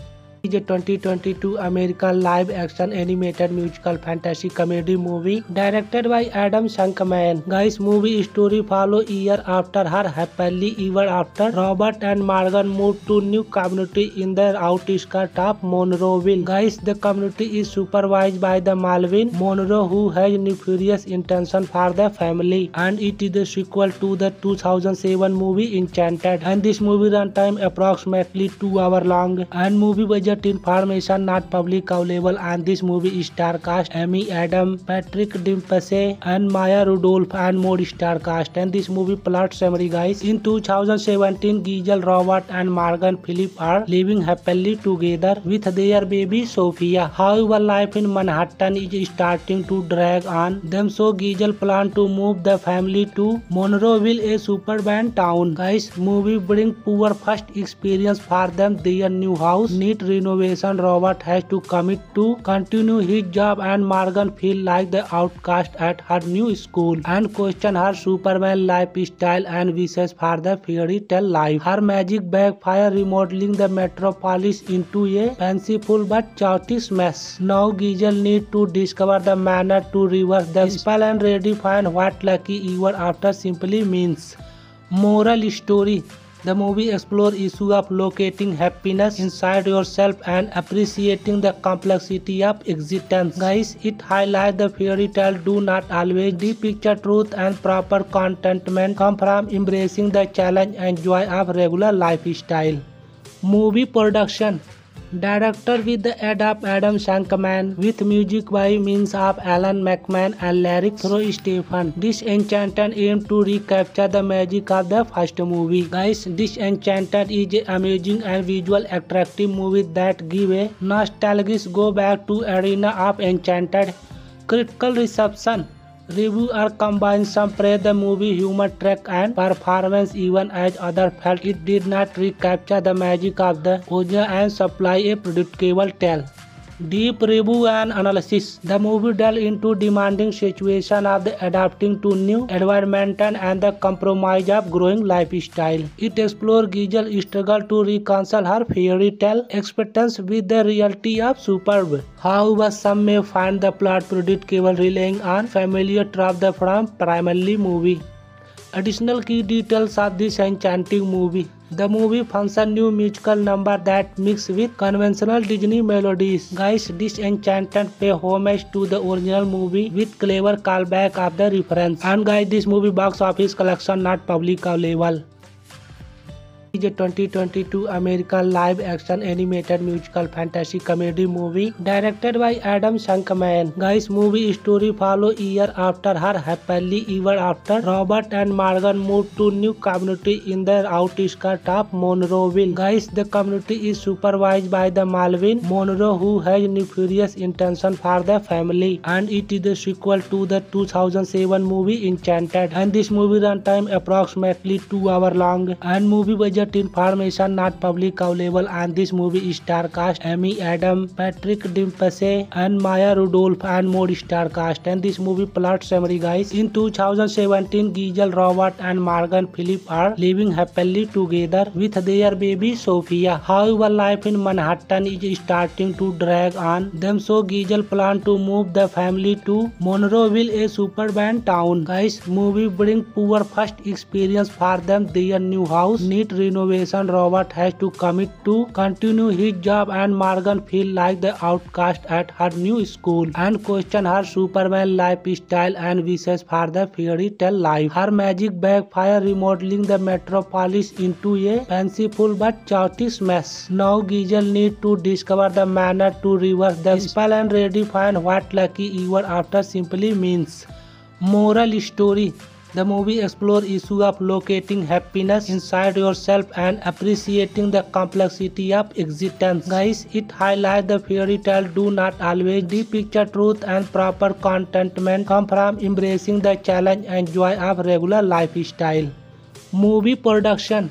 is a twenty twenty-two American live-action animated musical fantasy comedy movie directed by Adam Shankman. Guys, movie story follow year after her happily ever after. Robert and Morgan move to new community in the outskirts of Monroeville. Guys, the community is supervised by the Malvin Monroe, who has nefarious intention for the family, and it is the sequel to the two thousand seven movie Enchanted. And this movie runtime approximately two hour long, and movie budget information not public available. And this movie star cast Amy Adams, Patrick Dempsey, and Maya Rudolph, and more star cast. And this movie plot summary, guys. In two thousand seventeen, Gizel, Robert, and Morgan Phillip are living happily together with their baby Sophia. However, life in Manhattan is starting to drag on them, so Gizel plan to move the family to Monroeville, a suburban town. Guys, movie bring poor first experience for them. Their new house need renovation. Robert has to commit to continue his job, and Morgan feel like the outcast at her new school and question her Superman lifestyle and wishes for the fairy tale life. Her magic backfire, remodeling the metropolis into a fanciful but chaotic mess. Now Gizel need to discover the manner to reverse the spell and redefine what lucky ever after simply means. Moral story: the movie explores issue of locating happiness inside yourself and appreciating the complexity of existence. Guys, it highlights the fairy tale do not always depict truth, and proper contentment come from embracing the challenge and joy of regular lifestyle. Movie production: director with the aid of Adam Shankman, with music by means of Alan McMahon and lyrics through Stephen. Disenchanted aimed to recapture the magic of the first movie. Guys, Disenchanted is an amazing and visual attractive movie that give a nostalgic go back to arena of Enchanted. Critical reception: reviews are combined. Some praise the movie humor track and performance, even as others felt it did not recapture the magic of the original and supply a predictable tale. Deep review and analysis: the movie delved into demanding situation of the adapting to new environment and the compromise of growing lifestyle. It explored Gizel's struggle to reconcile her fairy tale expectations with the reality of suburb. However, some may find the plot predictable, relying on familiar tropes from primarily movie. Additional key details of this enchanting movie: the movie functions new musical number that mix with conventional Disney melodies. Guys, Disenchanted pay homage to the original movie with clever callback of the reference. And guys, this movie box office collection not public available. Is a twenty twenty-two American live-action animated musical fantasy comedy movie directed by Adam Shankman. Guys, movie story follow year after her happily ever after. Robert and Morgan move to new community in the outskirts of Monroeville. Guys, the community is supervised by the Malvin Monroe, who has nefarious intention for the family, and it is the sequel to the two thousand seven movie Enchanted. And this movie runtime approximately two hour long, and movie budget information not public available. And this movie star cast Amy Adams, Patrick Dempsey, and Maya Rudolph, and more star cast. And this movie plot summary, guys. In two thousand seventeen, Gizel, Robert, and Morgan Phillip are living happily together with their baby Sophia. However, life in Manhattan is starting to drag on them, so Gizel plan to move the family to Monroeville, a suburban town. Guys, movie bring poor first experience for them. Their new house need renovation. Robert has to commit to continue his job, and Morgan feel like the outcast at her new school and question her Superman lifestyle and wishes for the fairy tale life. Her magic backfire, remodeling the metropolis into a fanciful but chaotic mess. Now Gizel need to discover the manner to reverse the spell and redefine what lucky ever after simply means. Moral story: the movie explores issue of locating happiness inside yourself and appreciating the complexity of existence. Guys, it highlights the fairy tale do not always depict truth, and proper contentment come from embracing the challenge and joy of regular lifestyle. Movie production: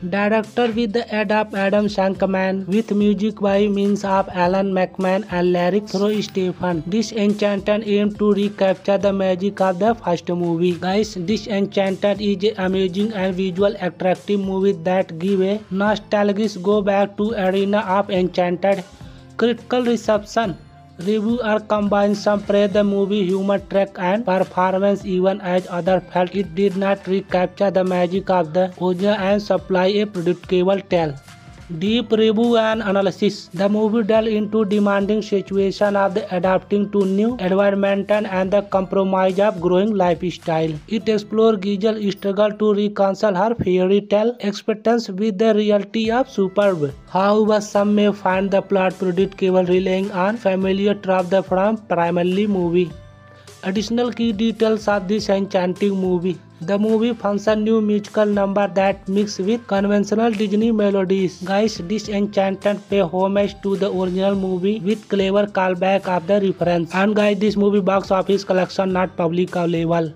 Directed with the aid of Adam Shankman, with music by means of Alan McMahon and lyrics through Stephen. Disenchanted aimed to recapture the magic of the first movie. Guys, Disenchanted is an amazing and visual attractive movie that give a nostalgic go back to Arena of Enchanted. Critical reception. Reviews are combined. Some praise the movie humor, track and performance, even as others felt it did not recapture the magic of the original and supply a predictable tale. Deep review and analysis. The movie delved into demanding situation of the adapting to new environment and the compromise of growing lifestyle. It explores Giselle's struggle to reconcile her fairy tale expectations with the reality of superb. However, some may find the plot predictable, relying on familiar tropes from primarily movie. Additional key details of this enchanting movie. The movie functions new musical number that mix with conventional Disney melodies. Guys, Disenchanted pay homage to the original movie with clever callback of the reference. And guys, this movie box office collection not public available.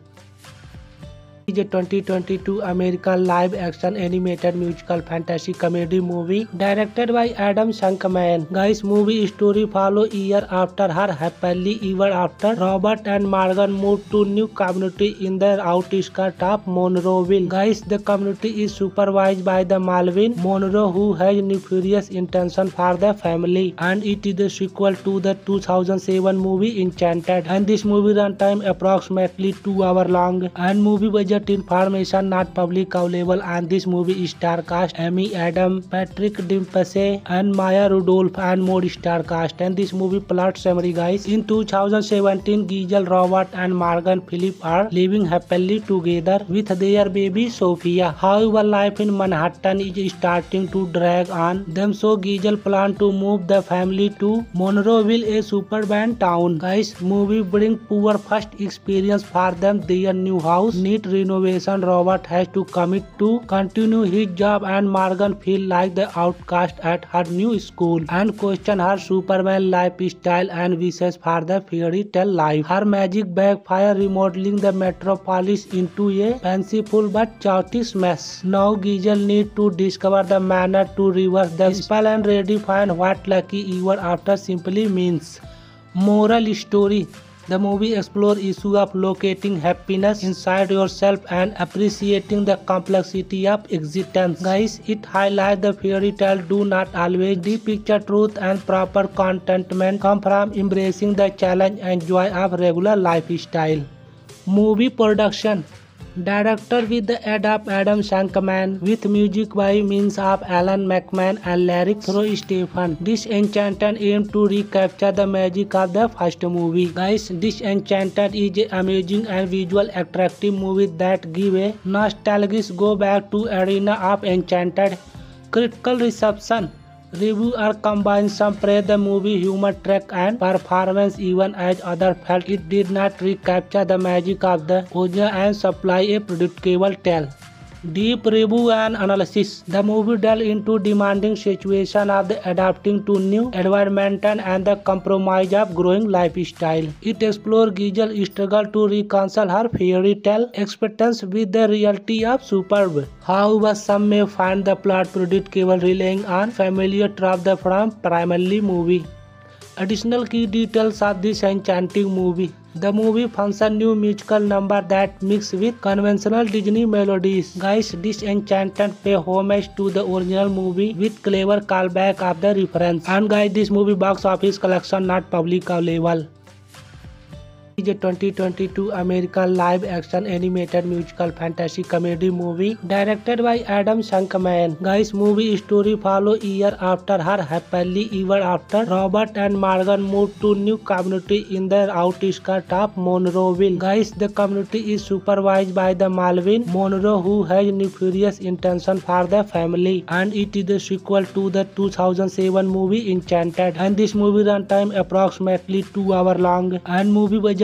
Is a twenty twenty-two American live-action animated musical fantasy comedy movie directed by Adam Shankman. Guys, movie story follow year after her happily ever after Robert and Morgan moved to new community in the outskirts of Monroeville. Guys, the community is supervised by the Malvin Monroe, who has nefarious intention for the family, and it is the sequel to the two thousand seven movie Enchanted. And this movie runtime approximately two hour long, and movie budget information not public available. And this movie star cast Amy Adams, Patrick Dempsey and Maya Rudolph and more star cast. And this movie plot summary, guys. In two thousand seventeen, Giselle, Robert and Morgan Phillip are living happily together with their baby Sophia. However, life in Manhattan is starting to drag on them, so Giselle plan to move the family to Monroeville, a suburban town. Guys, movie bring poor first experience for them. Their new house need renovation. Robert has to commit to continue his job, and Morgan feel like the outcast at her new school and question her Superman lifestyle and wishes for the fairy tale life. Her magic backfire, remodeling the metropolis into a fanciful but chaotic mess. Now Giselle need to discover the manner to reverse the spell and redefine what lucky ever after simply means. Moral story. The movie explores issue of locating happiness inside yourself and appreciating the complexity of existence. Guys, it highlights the fairy tale do not always depict truth, and proper contentment come from embracing the challenge and joy of regular lifestyle. Movie production. Directed with the aid of Adam Shankman, with music by means of Alan McMahon and lyrics through Stephen. Disenchanted aimed to recapture the magic of the first movie. Guys, Disenchanted is an amazing and visual attractive movie that give a nostalgic go back to Arena of Enchanted. Critical reception. Reviews are combined. Some praise the movie humor, track and performance, even as others felt it did not recapture the magic of the original and supply a predictable tale. Deep review and analysis. The movie delved into demanding situation of the adapting to new environment and the compromise of growing lifestyle. It explores Giselle's struggle to reconcile her fairy tale expectations with the reality of superb. However, some may find the plot predictable, relying on familiar tropes from primarily movie. Additional key details of this enchanting movie. The movie functions new musical number that mix with conventional Disney melodies. Guys, Disenchanted pay homage to the original movie with clever callback of the reference. And guys, this movie box office collection not public available. Is a twenty twenty-two American live-action animated musical fantasy comedy movie directed by Adam Shankman. Guys, movie story follow year after her happily ever after Robert and Morgan moved to new community in the outskirts of Monroeville. Guys, the community is supervised by the Malvin Monroe, who has nefarious intention for the family, and it is the sequel to the two thousand seven movie Enchanted. And this movie runtime approximately two hour long, and movie budget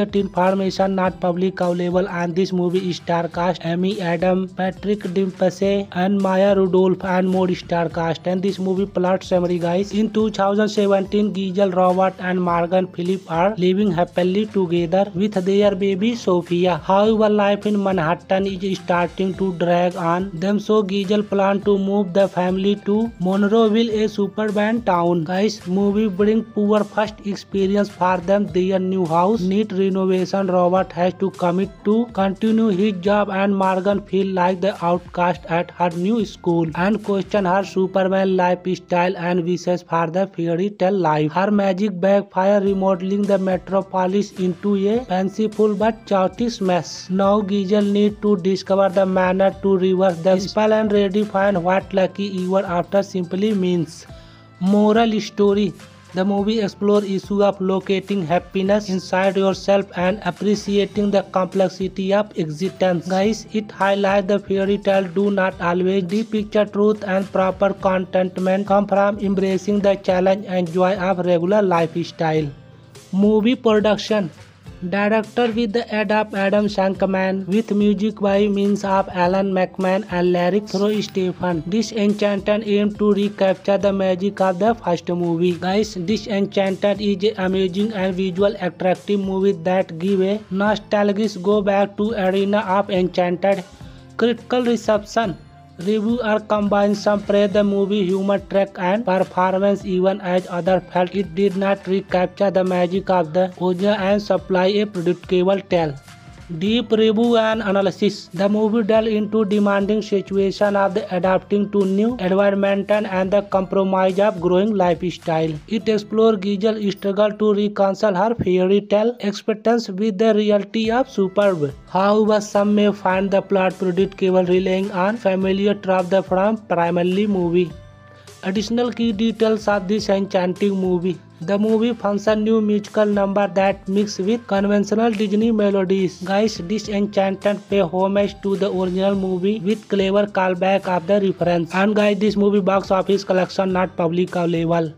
budget information not public available, and this movie star cast Amy Adams, Patrick Dempsey, and Maya Rudolph, and more star cast. And this movie plot summary, guys. In two thousand seventeen, Gizel, Robert, and Morgan Phillip are living happily together with their baby Sophia. However, life in Manhattan is starting to drag on them, so Gizel plan to move the family to Monroeville, a suburban town. Guys, movie bring poor first experience for them. Their new house need renovation. Robert has to commit to continue his job, and Morgan feel like the outcast at her new school and question her Superman lifestyle and wishes for the fairy tale life. Her magic backfire, remodeling the metropolis into a fanciful but chaotic mess. Now Gizel need to discover the manner to reverse the spell and redefine what lucky ever after simply means. Moral story. The movie explores issue of locating happiness inside yourself and appreciating the complexity of existence. Guys, it highlights the fairy tale do not always depict truth, and proper contentment come from embracing the challenge and joy of regular lifestyle. Movie production. Director with the aid of Adam Shankman, with music by means of Alan McMahon and lyrics through Stephen. Disenchanted aimed to recapture the magic of the first movie. Guys, Disenchanted is an amazing and visual attractive movie that give a nostalgic go back to Arena of Enchanted. Critical reception. Reviews are combined. Some praise the movie humor track and performance, even as others felt it did not recapture the magic of the original and supply a predictable tale. Deep review and analysis. The movie delved into demanding situation of the adapting to new environment and the compromise of growing lifestyle. It explores Gizel's struggle to reconcile her fairy tale expectations with the reality of suburb. However, some may find the plot predictable, relying on familiar tropes from primarily movie. Additional key details of this enchanting movie. The movie functions new musical number that mix with conventional Disney melodies. Guys, Disenchanted pay homage to the original movie with clever callback of the reference. And guys, this movie box office collection not public available.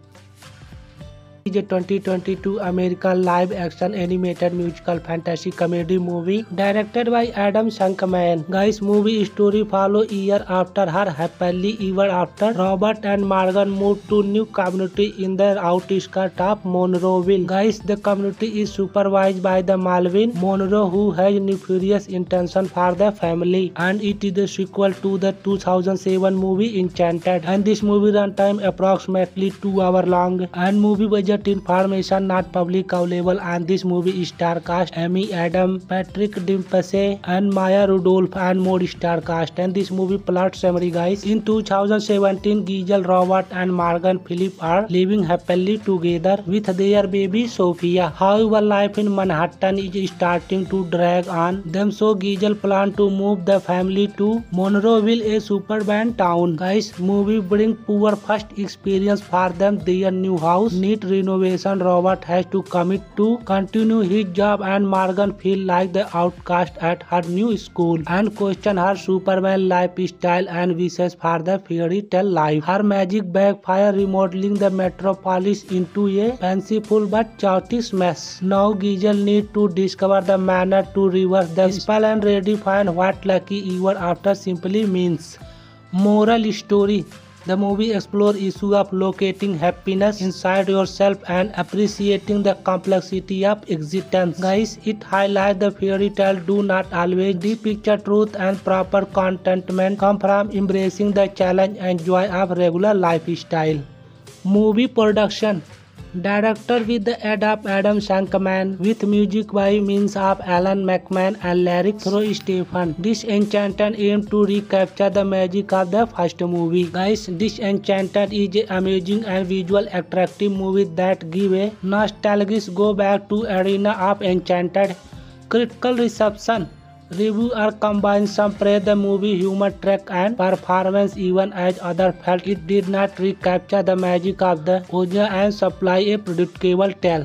Is a twenty twenty-two American live-action animated musical fantasy comedy movie directed by Adam Shankman. Guys, movie story follow year after her happily ever after Robert and Morgan moved to new community in the outskirts of Monroeville. Guys, the community is supervised by the Malvin Monroe, who has nefarious intention for the family, and it is the sequel to the two thousand seven movie Enchanted. And this movie runtime approximately two hour long, and movie budget information not public available, and this movie star cast Amy Adams, Patrick Dempsey, and Maya Rudolph, and more star cast. And this movie plot summary, guys. In two thousand seventeen, Gizel, Robert, and Morgan Phillip are living happily together with their baby Sophia. However, life in Manhattan is starting to drag on them, so Gizel plan to move the family to Monroeville, a suburban town. Guys, movie bring poor first experience for them. Their new house need renovation. Robert has to commit to continue his job, and Morgan feel like the outcast at her new school and question her Superman lifestyle and wishes for the fairy tale life. Her magic backfire, remodeling the metropolis into a fanciful but chaotic mess. Now Gizel need to discover the manner to reverse the spell and redefine what lucky ever after simply means. Moral story. The movie explores issue of locating happiness inside yourself and appreciating the complexity of existence. Guys, it highlights the fairy tale do not always depict truth, and proper contentment come from embracing the challenge and joy of regular lifestyle. Movie production. Director with the aid of Adam Shankman, with music by means of Alan McMahon and lyrics through Stephen. Disenchanted aimed to recapture the magic of the first movie. Guys, Disenchanted is an amazing and visual attractive movie that give a nostalgic go back to Arena of Enchanted. Critical reception. Reviews are combined. Some praise the movie humor track and performance, even as others felt it did not recapture the magic of the original and supply a predictable tale.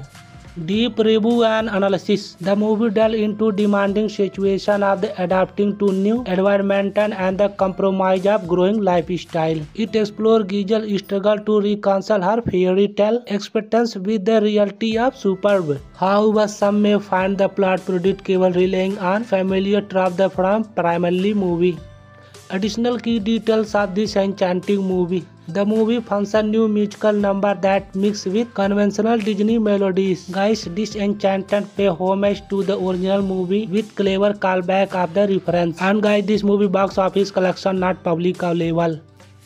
Deep review and analysis. The movie delves into demanding situation of the adapting to new environment and the compromise of growing lifestyle. It explores Giselle's struggle to reconcile her fairy tale expectations with the reality of superb. However, some may find the plot predictable, relying on familiar tropes from primarily movie. Additional key details of this enchanting movie. The movie functions new musical number that mix with conventional Disney melodies. Guys, Disenchanted pay homage to the original movie with clever callback of the reference. And guys, this movie box office collection not public available.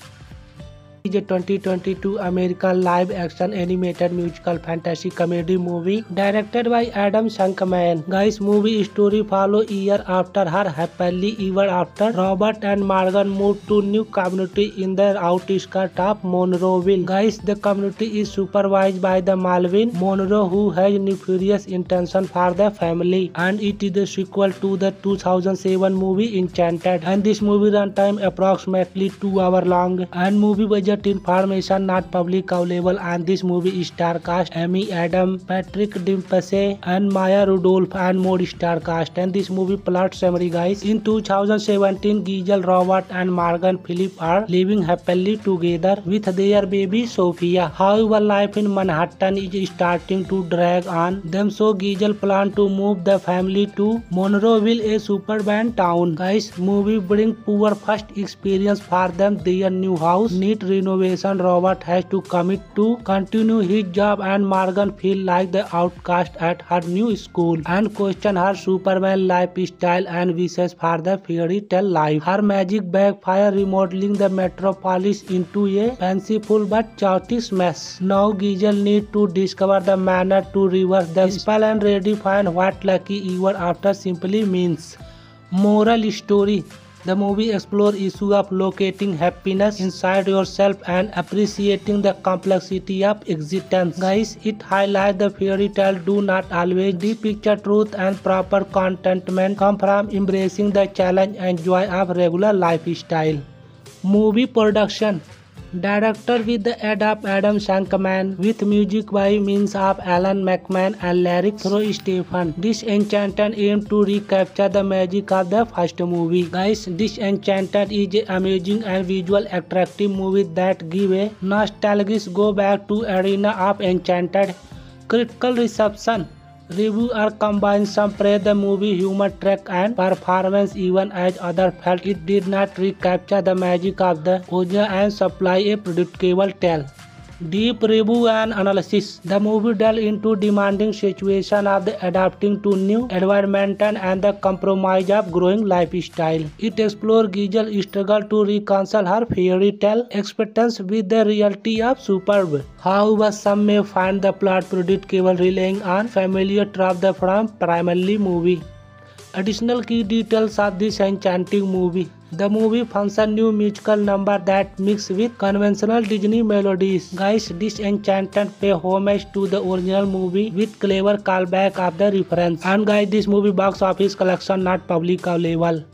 Is a twenty twenty-two American live-action animated musical fantasy comedy movie directed by Adam Shankman. Guys, movie story follow year after her happily ever after Robert and Morgan moved to new community in the outskirts of Monroeville. Guys, the community is supervised by the Malvin Monroe, who has nefarious intention for the family, and it is the sequel to the two thousand seven movie Enchanted. And this movie runtime approximately two hour long. And movie budget information not public available. And this movie star cast Amy Adams, Patrick Dempsey, and Maya Rudolph, and more star cast. And this movie plot summary, guys. In two thousand seventeen, Giselle, Robert, and Morgan Phillip are living happily together with their baby Sophia. However, life in Manhattan is starting to drag on them, so Giselle plan to move the family to Monroeville, a suburban town. Guys, movie bring poor first experience for them. Their new house need renovation. Robert has to commit to continue his job, and Morgan feel like the outcast at her new school and question her Superman lifestyle and wishes for the fairy tale life. Her magic backfire, remodeling the metropolis into a fanciful but chaotic mess. Now Giselle need to discover the manner to reverse the spell and redefine what lucky ever after simply means. Moral story. The movie explores issue of locating happiness inside yourself and appreciating the complexity of existence. Guys, it highlights the fairy tale do not always depict truth, and proper contentment come from embracing the challenge and joy of regular lifestyle. Movie production. Director with the aid of Adam Shankman, with music by means of Alan McMahon and lyrics through Stephen. Disenchanted aimed to recapture the magic of the first movie. Guys, Disenchanted is an amazing and visual attractive movie that give a nostalgic go back to arena of Enchanted. Critical reception. Reviews are combined. Some praise the movie humor track and performance, even as others felt it did not recapture the magic of the original and supply a predictable tale. Deep review and analysis. The movie delves into demanding situation of the adapting to new environment and the compromise of growing lifestyle. It explores Giselle's struggle to reconcile her fairy tale expectations with the reality of superb. However, some may find the plot predictable, relying on familiar tropes from primarily movie. Additional key details of this enchanting movie. The movie functions new musical number that mix with conventional Disney melodies. Guys, Disenchanted pay homage to the original movie with clever callback of the reference. And guys, this movie box office collection not public available.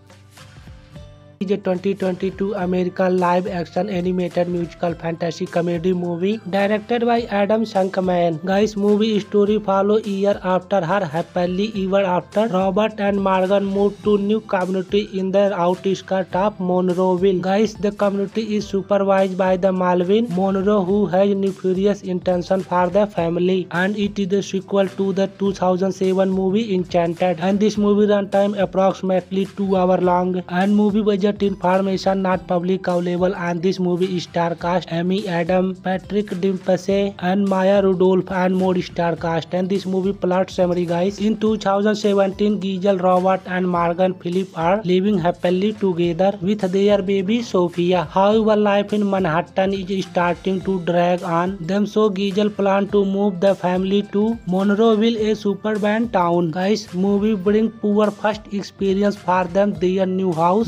Is a twenty twenty-two American live-action animated musical fantasy comedy movie directed by Adam Shankman. Guys, movie story follow year after her happily ever after Robert and Morgan moved to new community in the outskirts of Monroeville. Guys, the community is supervised by the Malvin Monroe, who has nefarious intention for the family, and it is the sequel to the two thousand seven movie Enchanted. And this movie runtime approximately two hour long. And movie budget information not public available. And this movie star cast Amy Adams, Patrick Dempsey, and Maya Rudolph, and more star cast. And this movie plot summary, guys. In two thousand seventeen, Giselle, Robert, and Morgan Phillip are living happily together with their baby Sophia. However, life in Manhattan is starting to drag on them, so Giselle plan to move the family to Monroeville, a suburban town. Guys, movie bring poor first experience for them. Their new house need renovation.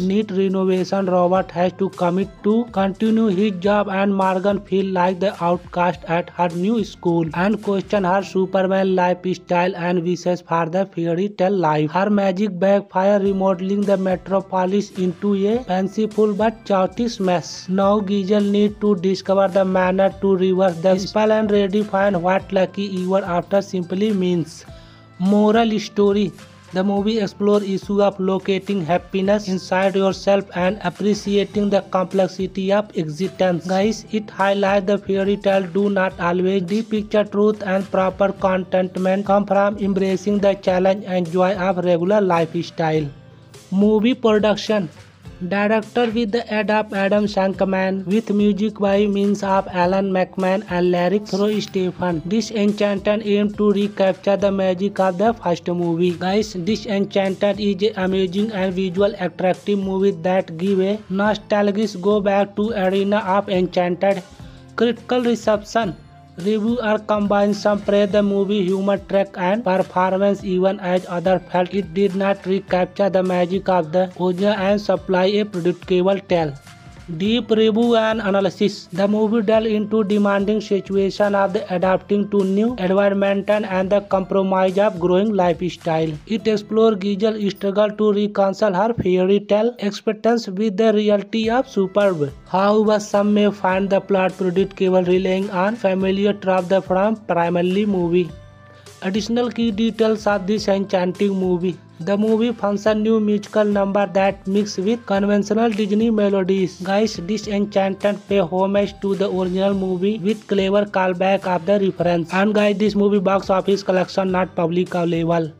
renovation, Robert has to commit to continue his job, and Morgan feels like the outcast at her new school and question her Superman lifestyle and wishes for the fairy tale life. Her magic backfire, remodeling the metropolis into a fanciful but chaotic mess. Now Giegel needs to discover the manner to reverse the spell and redefine what lucky ever after simply means. Moral story: the movie explores issue of locating happiness inside yourself and appreciating the complexity of existence. Guys, it highlights the fairy tale do not always depict truth, and proper contentment come from embracing the challenge and joy of regular lifestyle. Movie production: director with the aid of Adam Shankman, with music by means of Alan McMahon and lyrics through Stephen. Disenchanted aimed to recapture the magic of the first movie. Guys, Disenchanted is an amazing and visual attractive movie that gives a nostalgic go back to Arena of Enchanted. Critical reception: reviews are combined. Some praise the movie humor, track and performance, even as others felt it did not recapture the magic of the original and supply a predictable tale. Deep review and analysis: the movie delves into demanding situation of the adapting to new environment and the compromise of growing lifestyle. It explores Gigel's struggle to reconcile her fairy tale expectations with the reality of superb. However, some may find the plot predictable, relying on familiar tropes from primarily movie. Additional key details of this enchanting movie: the movie functions new musical number that mix with conventional Disney melodies. Guys, Disenchanted pay homage to the original movie with clever callback of the reference. And guys, this movie box office collection not public available.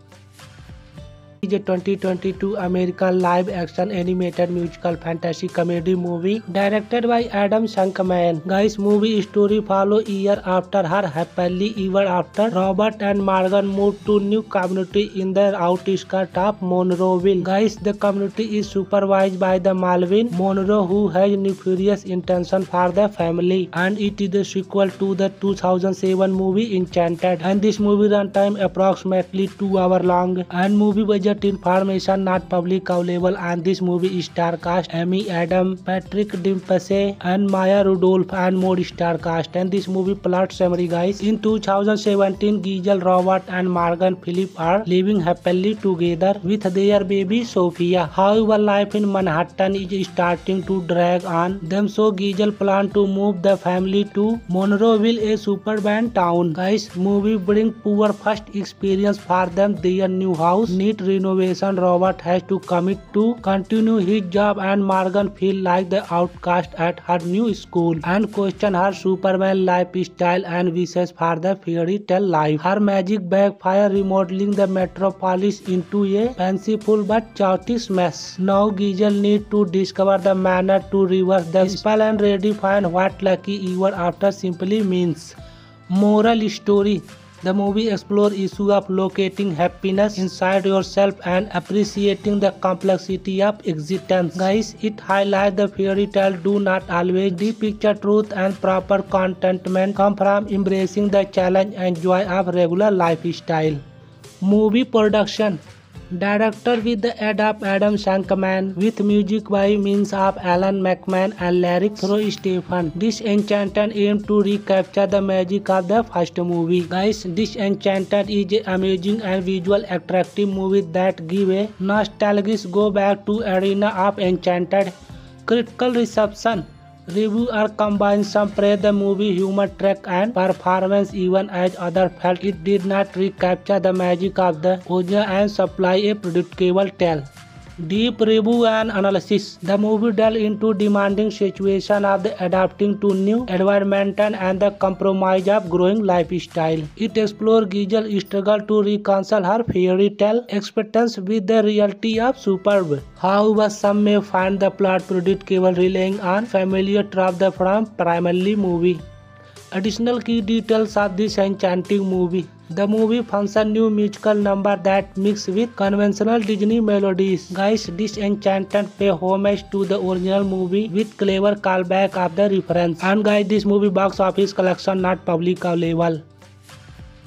Is a twenty twenty-two American live-action animated musical fantasy comedy movie directed by Adam Shankman. Guys, movie story follow year after her happily ever after Robert and Morgan moved to new community in the outskirts of Monroeville. Guys, the community is supervised by the Malvin Monroe, who has nefarious intention for the family, and it is the sequel to the two thousand seven movie Enchanted. And this movie runtime approximately two hour long, and movie budget information not public available. And this movie star cast Amy Adams, Patrick Dempsey and Maya Rudolph and more star cast. And this movie plot summary: guys, in two thousand seventeen, Giegel, Robert and Morgan Phillip are living happily together with their baby Sophia. However, life in Manhattan is starting to drag on them, so Giegel plan to move the family to Monroeville, a suburban town. Guys, movie bring poor first experience for them. Their new house need renovation. Robert has to commit to continue his job, and Morgan feel like the outcast at her new school and question her Superman lifestyle and wishes for the fairy tale life. Her magic backfire, remodeling the metropolis into a fanciful but chaotic mess. Now Giegel needs to discover the manner to reverse the spell and redefine what lucky ever after simply means. Moral story: the movie explores issue of locating happiness inside yourself and appreciating the complexity of existence. Guys, it highlights the fairy tale do not always depict truth, and proper contentment come from embracing the challenge and joy of regular lifestyle. Movie production: director with the aid of Adam Shankman, with music by means of Alan McMahon and lyrics through Stephen. Disenchanted aimed to recapture the magic of the first movie. Guys, Disenchanted is an amazing and visual attractive movie that gives a nostalgic go back to Arena of Enchanted. Critical reception: reviews are combined. Some praise the movie humor, track and performance, even as others felt it did not recapture the magic of the original and supply a predictable tale. Deep review and analysis: the movie delves into demanding situation of the adapting to new environment and the compromise of growing lifestyle. It explores Gigel's struggle to reconcile her fairy tale expectations with the reality of superb. However, some may find the plot predictable, relying on familiar tropes from primarily movie. Additional key details of this enchanting movie: the movie functions new musical number that mix with conventional Disney melodies. Guys, Disenchanted pay homage to the original movie with clever callback of the reference. And guys, this movie box office collection not public available.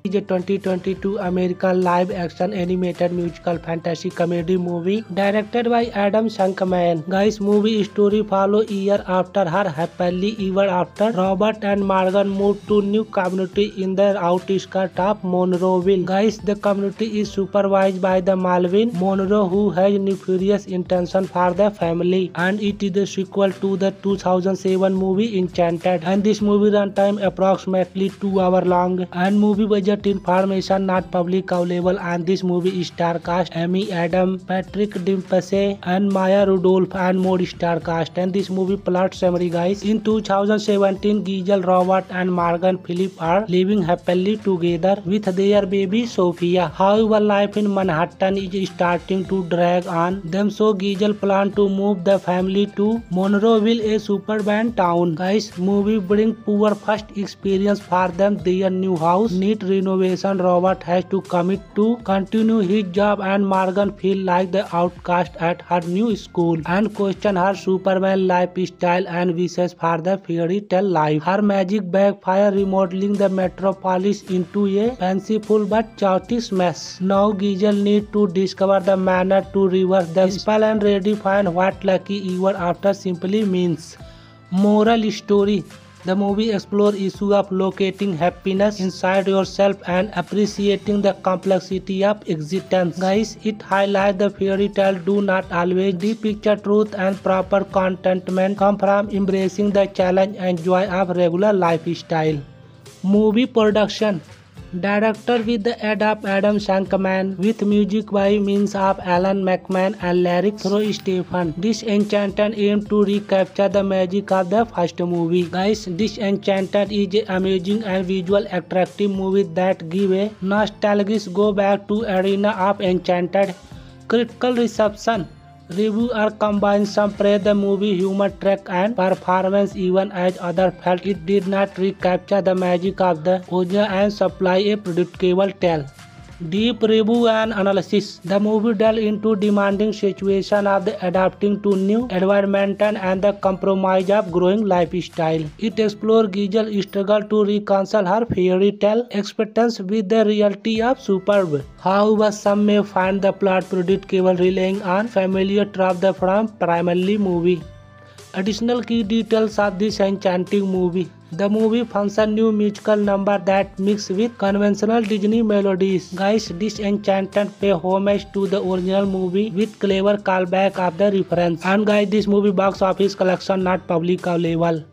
is a twenty twenty-two American live-action animated musical fantasy comedy movie directed by Adam Shankman. Guys, movie story follow year after her happily ever after. Robert and Morgan move to new community in the outskirts of Monroeville. Guys, the community is supervised by the Malvin Monroe, who has nefarious intention for the family, and it is the sequel to the two thousand seven movie Enchanted. And this movie runtime approximately two hour long, and movie budget information not public available. And this movie star cast Amy Adams, Patrick Dempsey, and Maya Rudolph, and more star cast. And this movie plot summary, guys. In two thousand seventeen, Gizel, Robert, and Morgan Phillip are living happily together with their baby Sophia. However, life in Manhattan is starting to drag on them, so Gizel plan to move the family to Monroeville, a suburban town. Guys, movie bring poor first experience for them. Their new house need renovation. Robert has to commit to continue his job, and Morgan feel like the outcast at her new school and question her Superman lifestyle and wishes for the fairy tale life. Her magic backfire, remodeling the metropolis into a fanciful but chaotic mess. Now Gizel need to discover the manner to reverse the spell and redefine what lucky ever after simply means. Moral story: the movie explores issue of locating happiness inside yourself and appreciating the complexity of existence. Guys, it highlights the fairy tale do not always depict truth, and proper contentment come from embracing the challenge and joy of regular lifestyle. Movie production: director with the aid of Adam Shankman, with music by means of Alan McMahon and lyrics through Stephen. Disenchanted aimed to recapture the magic of the first movie. Guys, Disenchanted is an amazing and visual attractive movie that give a nostalgic go back to arena of Enchanted. Critical reception: reviews are combined. Some praise the movie humor track and performance, even as others felt it did not recapture the magic of the original and supply a predictable tale. Deep review and analysis: the movie delves into demanding situation of the adapting to new environment and the compromise of growing lifestyle. It explores Gizel's struggle to reconcile her fairy tale expectations with the reality of suburb. However, some may find the plot predictable, relying on familiar tropes from primarily movie. Additional key details of this enchanting movie: the movie functions new musical number that mix with conventional Disney melodies. Guys, Disenchanted pay homage to the original movie with clever callback of the reference. And guys, this movie box office collection not public available.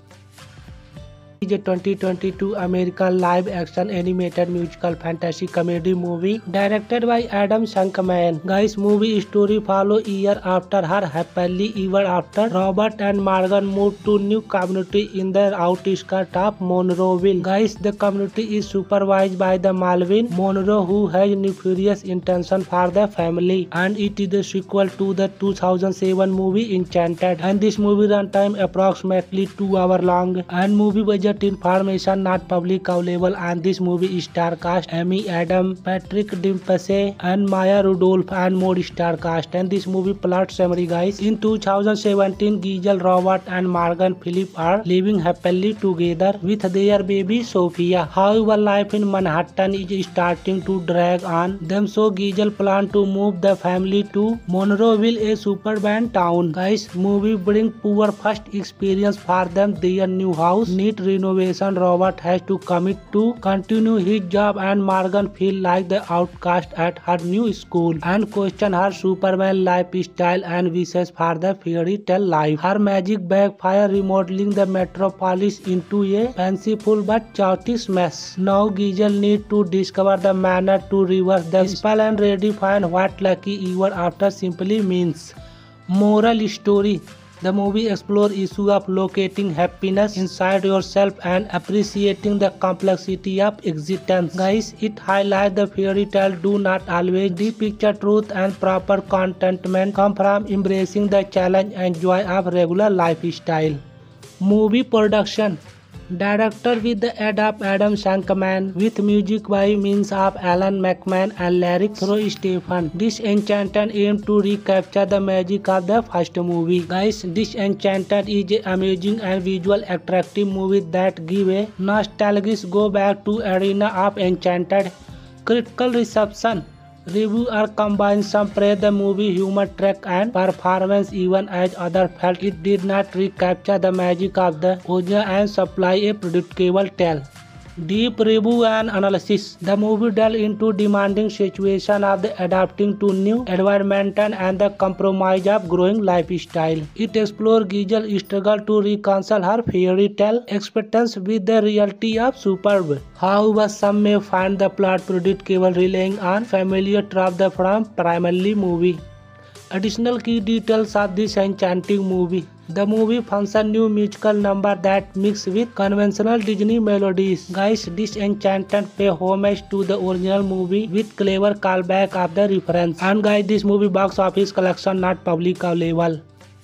Is a twenty twenty-two American live-action animated musical fantasy comedy movie directed by Adam Shankman. Guys, movie story follow year after her happily ever after. Robert and Morgan move to new community in the outskirts of Monroeville. Guys, the community is supervised by the Malvin Monroe, who has nefarious intention for the family, and it is the sequel to the two thousand seven movie Enchanted. And this movie runtime approximately two hour long, and movie budget information not public available. And this movie star cast Amy Adams, Patrick Dempsey, and Maya Rudolph, and more star cast. And this movie plot summary, guys. In two thousand seventeen, Gizel, Robert, and Morgan Phillip are living happily together with their baby Sophia. However, life in Manhattan is starting to drag on them, so Gizel plan to move the family to Monroeville, a suburban town. Guys, movie bring poor first experience for them. Their new house need renovation. Robert has to commit to continue his job, and Morgan feel like the outcast at her new school and question her Superman lifestyle and wishes for the fairy tale life. Her magic backfire, remodeling the metropolis into a fanciful but chaotic mess. Now Gizel need to discover the manner to reverse the spell and redefine what lucky ever after simply means. Moral story: the movie explores issue of locating happiness inside yourself and appreciating the complexity of existence. Guys, it highlights the fairy tale do not always depict truth, and proper contentment come from embracing the challenge and joy of regular lifestyle. Movie production: Directed with the aid of Adam Shankman, with music by means of Alan McMahon and lyrics through Stephen. Disenchanted aimed to recapture the magic of the first movie. Guys, Disenchanted is an amazing and visual attractive movie that give a nostalgic go back to Arena of Enchanted. Critical reception. Reviewers combined some praise the movie humor track and performance, even as others felt it did not recapture the magic of the original and supply a predictable tale. Deep review and analysis. The movie delved into demanding situation of the adapting to new environment and the compromise of growing lifestyle. It explored Giselle's struggle to reconcile her fairy tale expectations with the reality of superb. However, some may find the plot predictable, relying on familiar tropes from primarily movie. Additional key details of this enchanting movie. The movie functions new musical number that mix with conventional Disney melodies. Guys, Disenchanted pay homage to the original movie with clever callback of the reference. And guys, this movie box office collection not public available.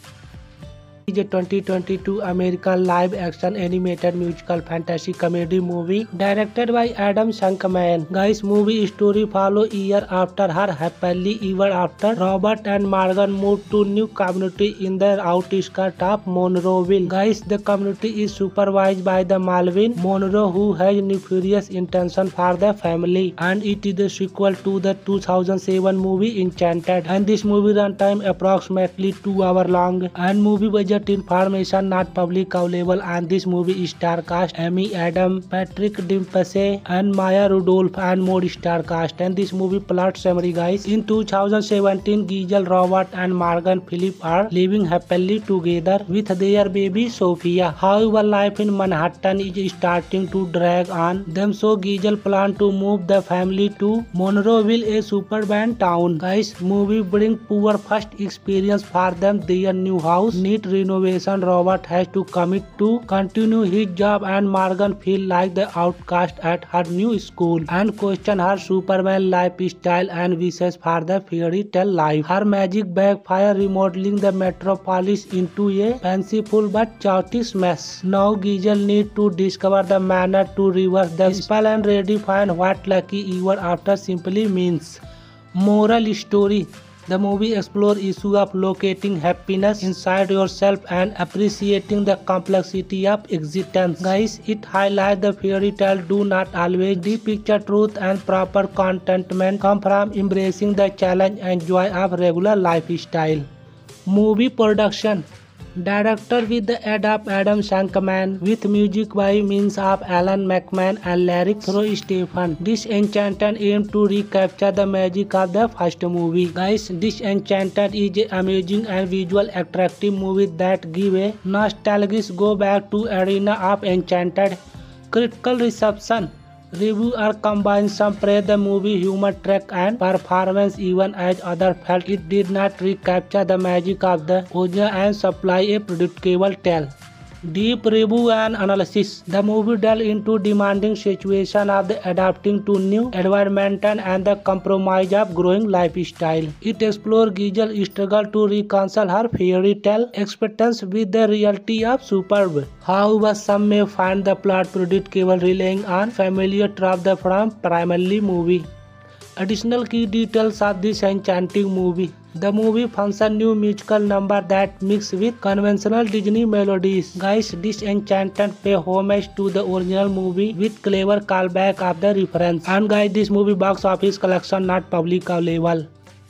Is a twenty twenty-two American live-action animated musical fantasy comedy movie directed by Adam Shankman. Guys, movie story follow year after her happily ever after Robert and Morgan moved to new community in the outskirts of Monroeville. Guys, the community is supervised by the Malvin Monroe, who has nefarious intention for the family, and it is the sequel to the two thousand seven movie Enchanted. And this movie runtime approximately two hour long, and movie budget information not public available. And this movie star cast Amy Adams, Patrick Dempsey and Maya Rudolph and more star cast. And this movie plot summary, guys. In two thousand seventeen, Giselle, Robert and Morgan Phillip are living happily together with their baby Sophia. However, life in Manhattan is starting to drag on them, so Giselle plan to move the family to Monroeville, a suburban town. Guys, movie bring poor first experience for them. Their new house need renovation. Robert has to commit to continue his job, and Morgan feel like the outcast at her new school and question her Superman lifestyle and wishes for the fairy tale life. Her magic backfire, remodeling the metropolis into a fanciful but chaotic mess. Now Giselle need to discover the manner to reverse the spell and redefine what lucky ever after simply means. Moral story. The movie explores issue of locating happiness inside yourself and appreciating the complexity of existence. Guys, it highlights the fairy tale do not always depict truth, and proper contentment come from embracing the challenge and joy of regular lifestyle. Movie production. Directed with the aid of Adam Shankman, with music by means of Alan McMahon and lyrics through Stephen. Disenchanted aimed to recapture the magic of the first movie. Guys, Disenchanted is an amazing and visual attractive movie that give a nostalgic go back to Arena of Enchanted. Critical reception. Reviewers combined some praise the movie humor track and performance, even as others felt it did not recapture the magic of the original and supply a predictable tale. Deep review and analysis. The movie delved into demanding situation of the adapting to new environment and the compromise of growing lifestyle. It explored Giselle's struggle to reconcile her fairy tale expectations with the reality of superb. However, some may find the plot predictable, relying on familiar tropes from primarily movie. Additional key details of this enchanting movie. The movie functions new musical number that mix with conventional Disney melodies. Guys, Disenchanted pay homage to the original movie with clever callback of the reference. And guys, this movie box office collection not public available.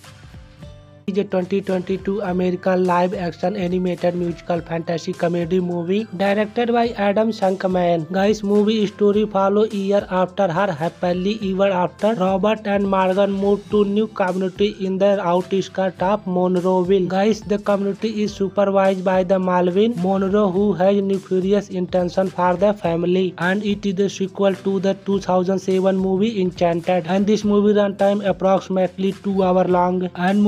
Is a twenty twenty-two American live-action animated musical fantasy comedy movie directed by Adam Shankman. Guys, movie story follow year after her happily ever after Robert and Morgan moved to new community in the outskirts of Monroeville. Guys, the community is supervised by the Malvin Monroe, who has nefarious intention for the family, and it is the sequel to the two thousand seven movie Enchanted. And this movie runtime approximately two hour long, and movie budget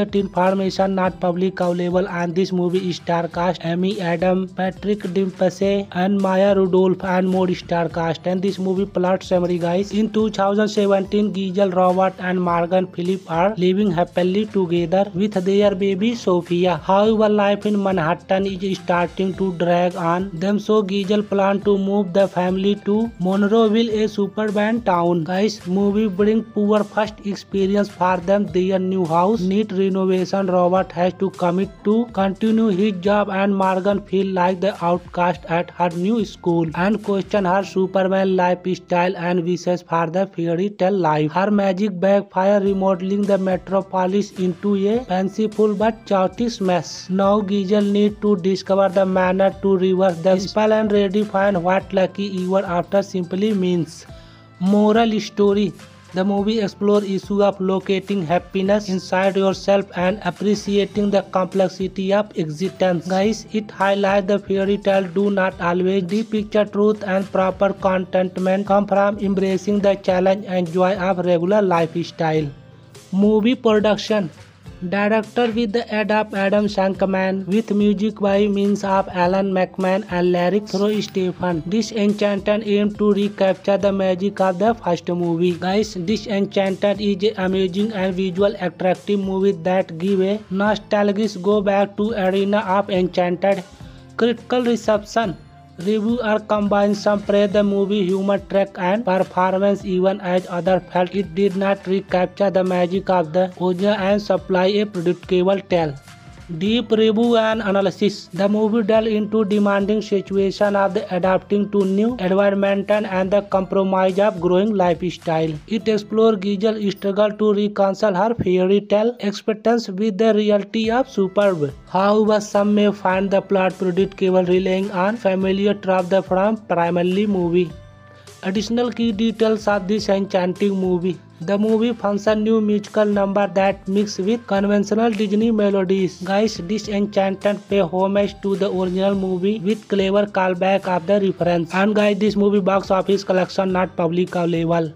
budget information not public available, and this movie star cast Amy Adams, Patrick Dempsey, and Maya Rudolph, and more star cast. And this movie plot summary, guys. In two thousand seventeen, Gizel, Robert, and Morgan Phillip are living happily together with their baby Sophia. However, life in Manhattan is starting to drag on them, so Gizel plan to move the family to Monroeville, a suburban town. Guys, movie bring poor first experience for them. Their new house need renovation. Robert has to commit to continue his job, and Morgan feel like the outcast at her new school and question her Superman lifestyle and wishes for the fairy tale life. Her magic backfire, remodeling the metropolis into a fanciful but chaotic mess. Now Gizel need to discover the manner to reverse the spell and redefine what lucky ever after simply means. Moral story. The movie explores issue of locating happiness inside yourself and appreciating the complexity of existence. Guys, it highlights the fairy tale do not always depict truth, and proper contentment come from embracing the challenge and joy of regular lifestyle. Movie production. Director with the aid of Adam Shankman, with music by means of Alan McMahon and lyrics through Stephen. Disenchanted aimed to recapture the magic of the first movie. Guys, Disenchanted is an amazing and visual attractive movie that give a nostalgic go back to Arena of Enchanted. Critical reception. Reviewers combined some praise the movie humor track and performance, even as others felt it did not recapture the magic of the original and supply a predictable tale. Deep review and analysis. The movie delved into demanding situation of the adapting to new environment and the compromise of growing lifestyle. It explored Gizel's struggle to reconcile her fairy tale expectations with the reality of superb. However, some may find the plot predictable, relying on familiar tropes from primarily movie. Additional key details of this enchanting movie. The movie functions new musical number that mix with conventional Disney melodies. Guys, Disenchanted pay homage to the original movie with clever callback of the reference. And guys, this movie box office collection not public available.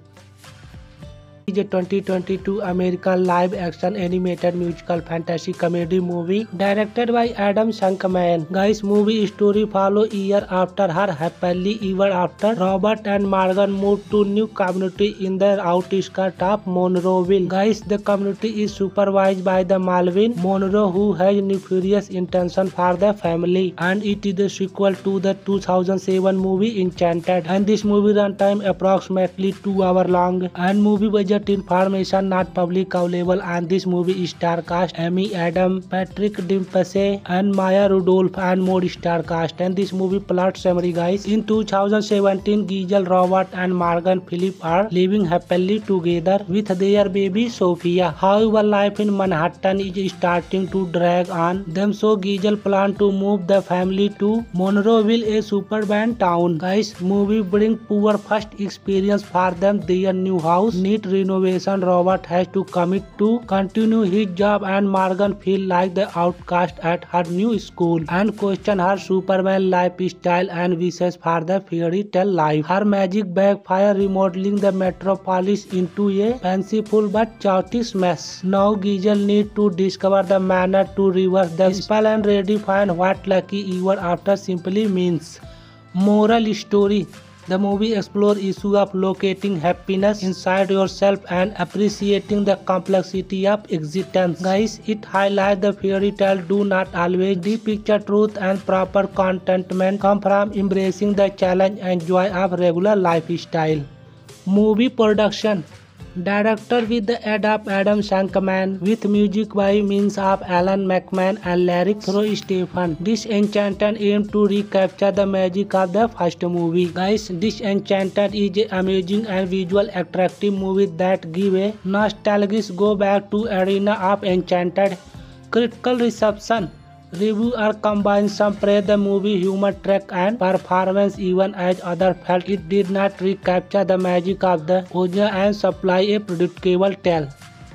Is a twenty twenty-two American live-action animated musical fantasy comedy movie directed by Adam Shankman. Guys, movie story follow year after her happily ever after Robert and Morgan moved to new community in the outskirts of Monroeville. Guys, the community is supervised by the Malvin Monroe, who has nefarious intention for the family, and it is the sequel to the two thousand seven movie Enchanted. And this movie runtime approximately two hour long, and movie budget information not public available, and this movie star cast Amy Adams, Patrick Dempsey, and Maya Rudolph, and more star cast. And this movie plot summary, guys. In two thousand seventeen, Gizel, Robert, and Morgan Phillip are living happily together with their baby Sophia. However, life in Manhattan is starting to drag on them, so Gizel plan to move the family to Monroeville, a suburban town. Guys, movie bring poor first experience for them. Their new house need renovation. Robert has to commit to continue his job, and Morgan feel like the outcast at her new school and question her Superman lifestyle and wishes for the fairy tale life. Her magic backfire, remodeling the metropolis into a fanciful but chaotic mess. Now Gizel need to discover the manner to reverse the spell and redefine what lucky ever after simply means. Moral story. The movie explores issue of locating happiness inside yourself and appreciating the complexity of existence. Guys, it highlights the fairy tale do not always depict truth, and proper contentment come from embracing the challenge and joy of regular lifestyle. Movie production. Director with the aid of Adam Shankman, with music by means of Alan McMahon and lyrics through Stephen. Disenchanted aimed to recapture the magic of the first movie. Guys, Disenchanted is an amazing and visual attractive movie that give a nostalgic go back to Arena of Enchanted. Critical reception. Reviewers combined some praise the movie humor track and performance, even as others felt it did not recapture the magic of the original and supply a predictable tale.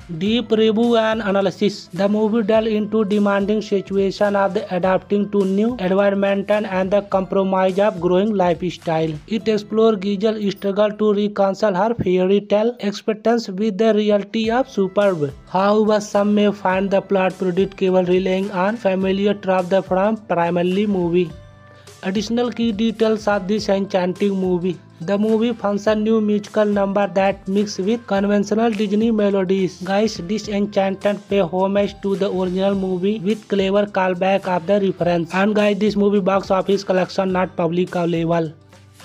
Deep review and analysis. The movie delved into demanding situation of the adapting to new environment and the compromise of growing lifestyle. It explores Giselle's struggle to reconcile her fairy tale expectations with the reality of superb. However, some may find the plot predictable, relying on familiar tropes from primarily movie. Additional key details of this enchanting movie. The movie functions new musical number that mix with conventional Disney melodies. Guys, Disenchanted pay homage to the original movie with clever callback of the reference. And guys, this movie box office collection not public available.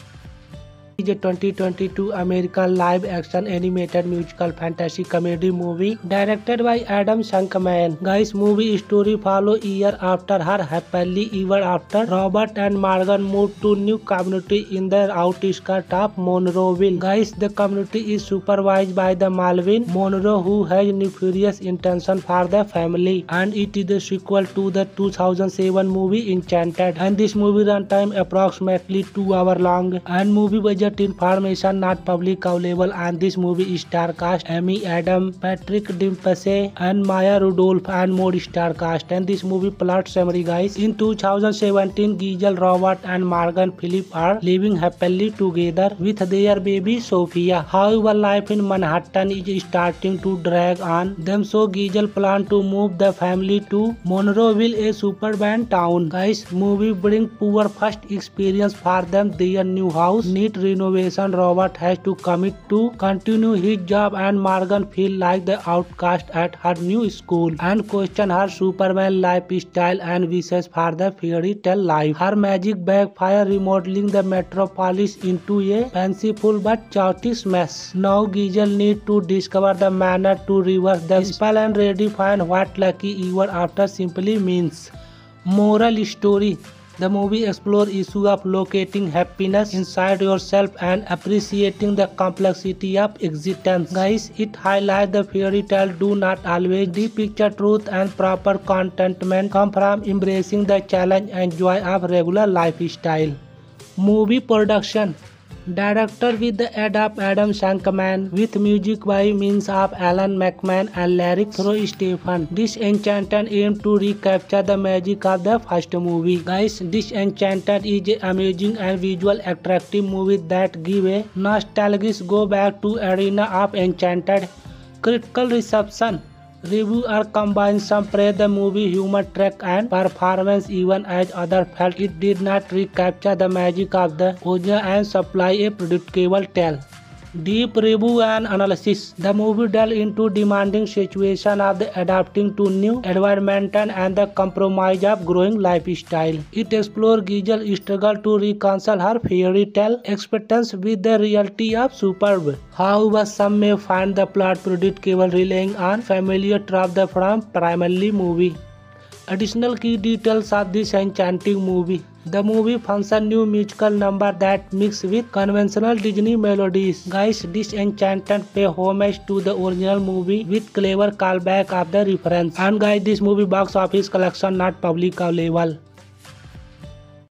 Is a twenty twenty-two American live-action animated musical fantasy comedy movie directed by Adam Shankman. Guys, movie story follow year after her happily ever after Robert and Morgan moved to new community in the outskirts of Monroeville. Guys, the community is supervised by the Malvin Monroe, who has nefarious intention for the family, and it is the sequel to the two thousand seven movie Enchanted. And this movie runtime approximately two hour long, and movie budget information not public available. And this movie star cast Amy Adams, Patrick Dempsey, and Maya Rudolph, and more star cast. And this movie plot summary, guys. In two thousand seventeen, Giselle, Robert, and Morgan Phillip are living happily together with their baby Sophia. However, life in Manhattan is starting to drag on them, so Giselle plan to move the family to Monroeville, a suburban town. Guys, movie bring poor first experience for them. Their new house need renovation. Robert has to commit to continue his job, and Morgan feel like the outcast at her new school and question her Superman lifestyle and wishes for the fairy tale life. Her magic backfire, remodeling the metropolis into a fanciful but chaotic mess. Now Giselle need to discover the manner to reverse the spell and redefine what lucky ever after simply means. Moral story. The movie explores issue of locating happiness inside yourself and appreciating the complexity of existence. Guys, it highlights the fairy tale do not always depict truth, and proper contentment come from embracing the challenge and joy of regular lifestyle. Movie production. Director with the aid of Adam Shankman, with music by means of Alan McMahon and lyrics through Stephen. Disenchanted aimed to recapture the magic of the first movie. Guys, Disenchanted is an amazing and visual attractive movie that give a nostalgic go back to arena of Enchanted. Critical reception. Reviews are combined. Some praise the movie humor track and performance, even as others felt it did not recapture the magic of the original and supply a predictable tale. Deep review and analysis. The movie delved into demanding situation of the adapting to new environment and the compromise of growing lifestyle. It explores Giselle's struggle to reconcile her fairy tale expectations with the reality of superb. However, some may find the plot predictable, relying on familiar tropes from primarily movie. Additional key details of this enchanting movie. The movie functions new musical number that mix with conventional Disney melodies. Guys, Disenchanted pay homage to the original movie with clever callback of the reference. And guys, this movie box office collection not public available.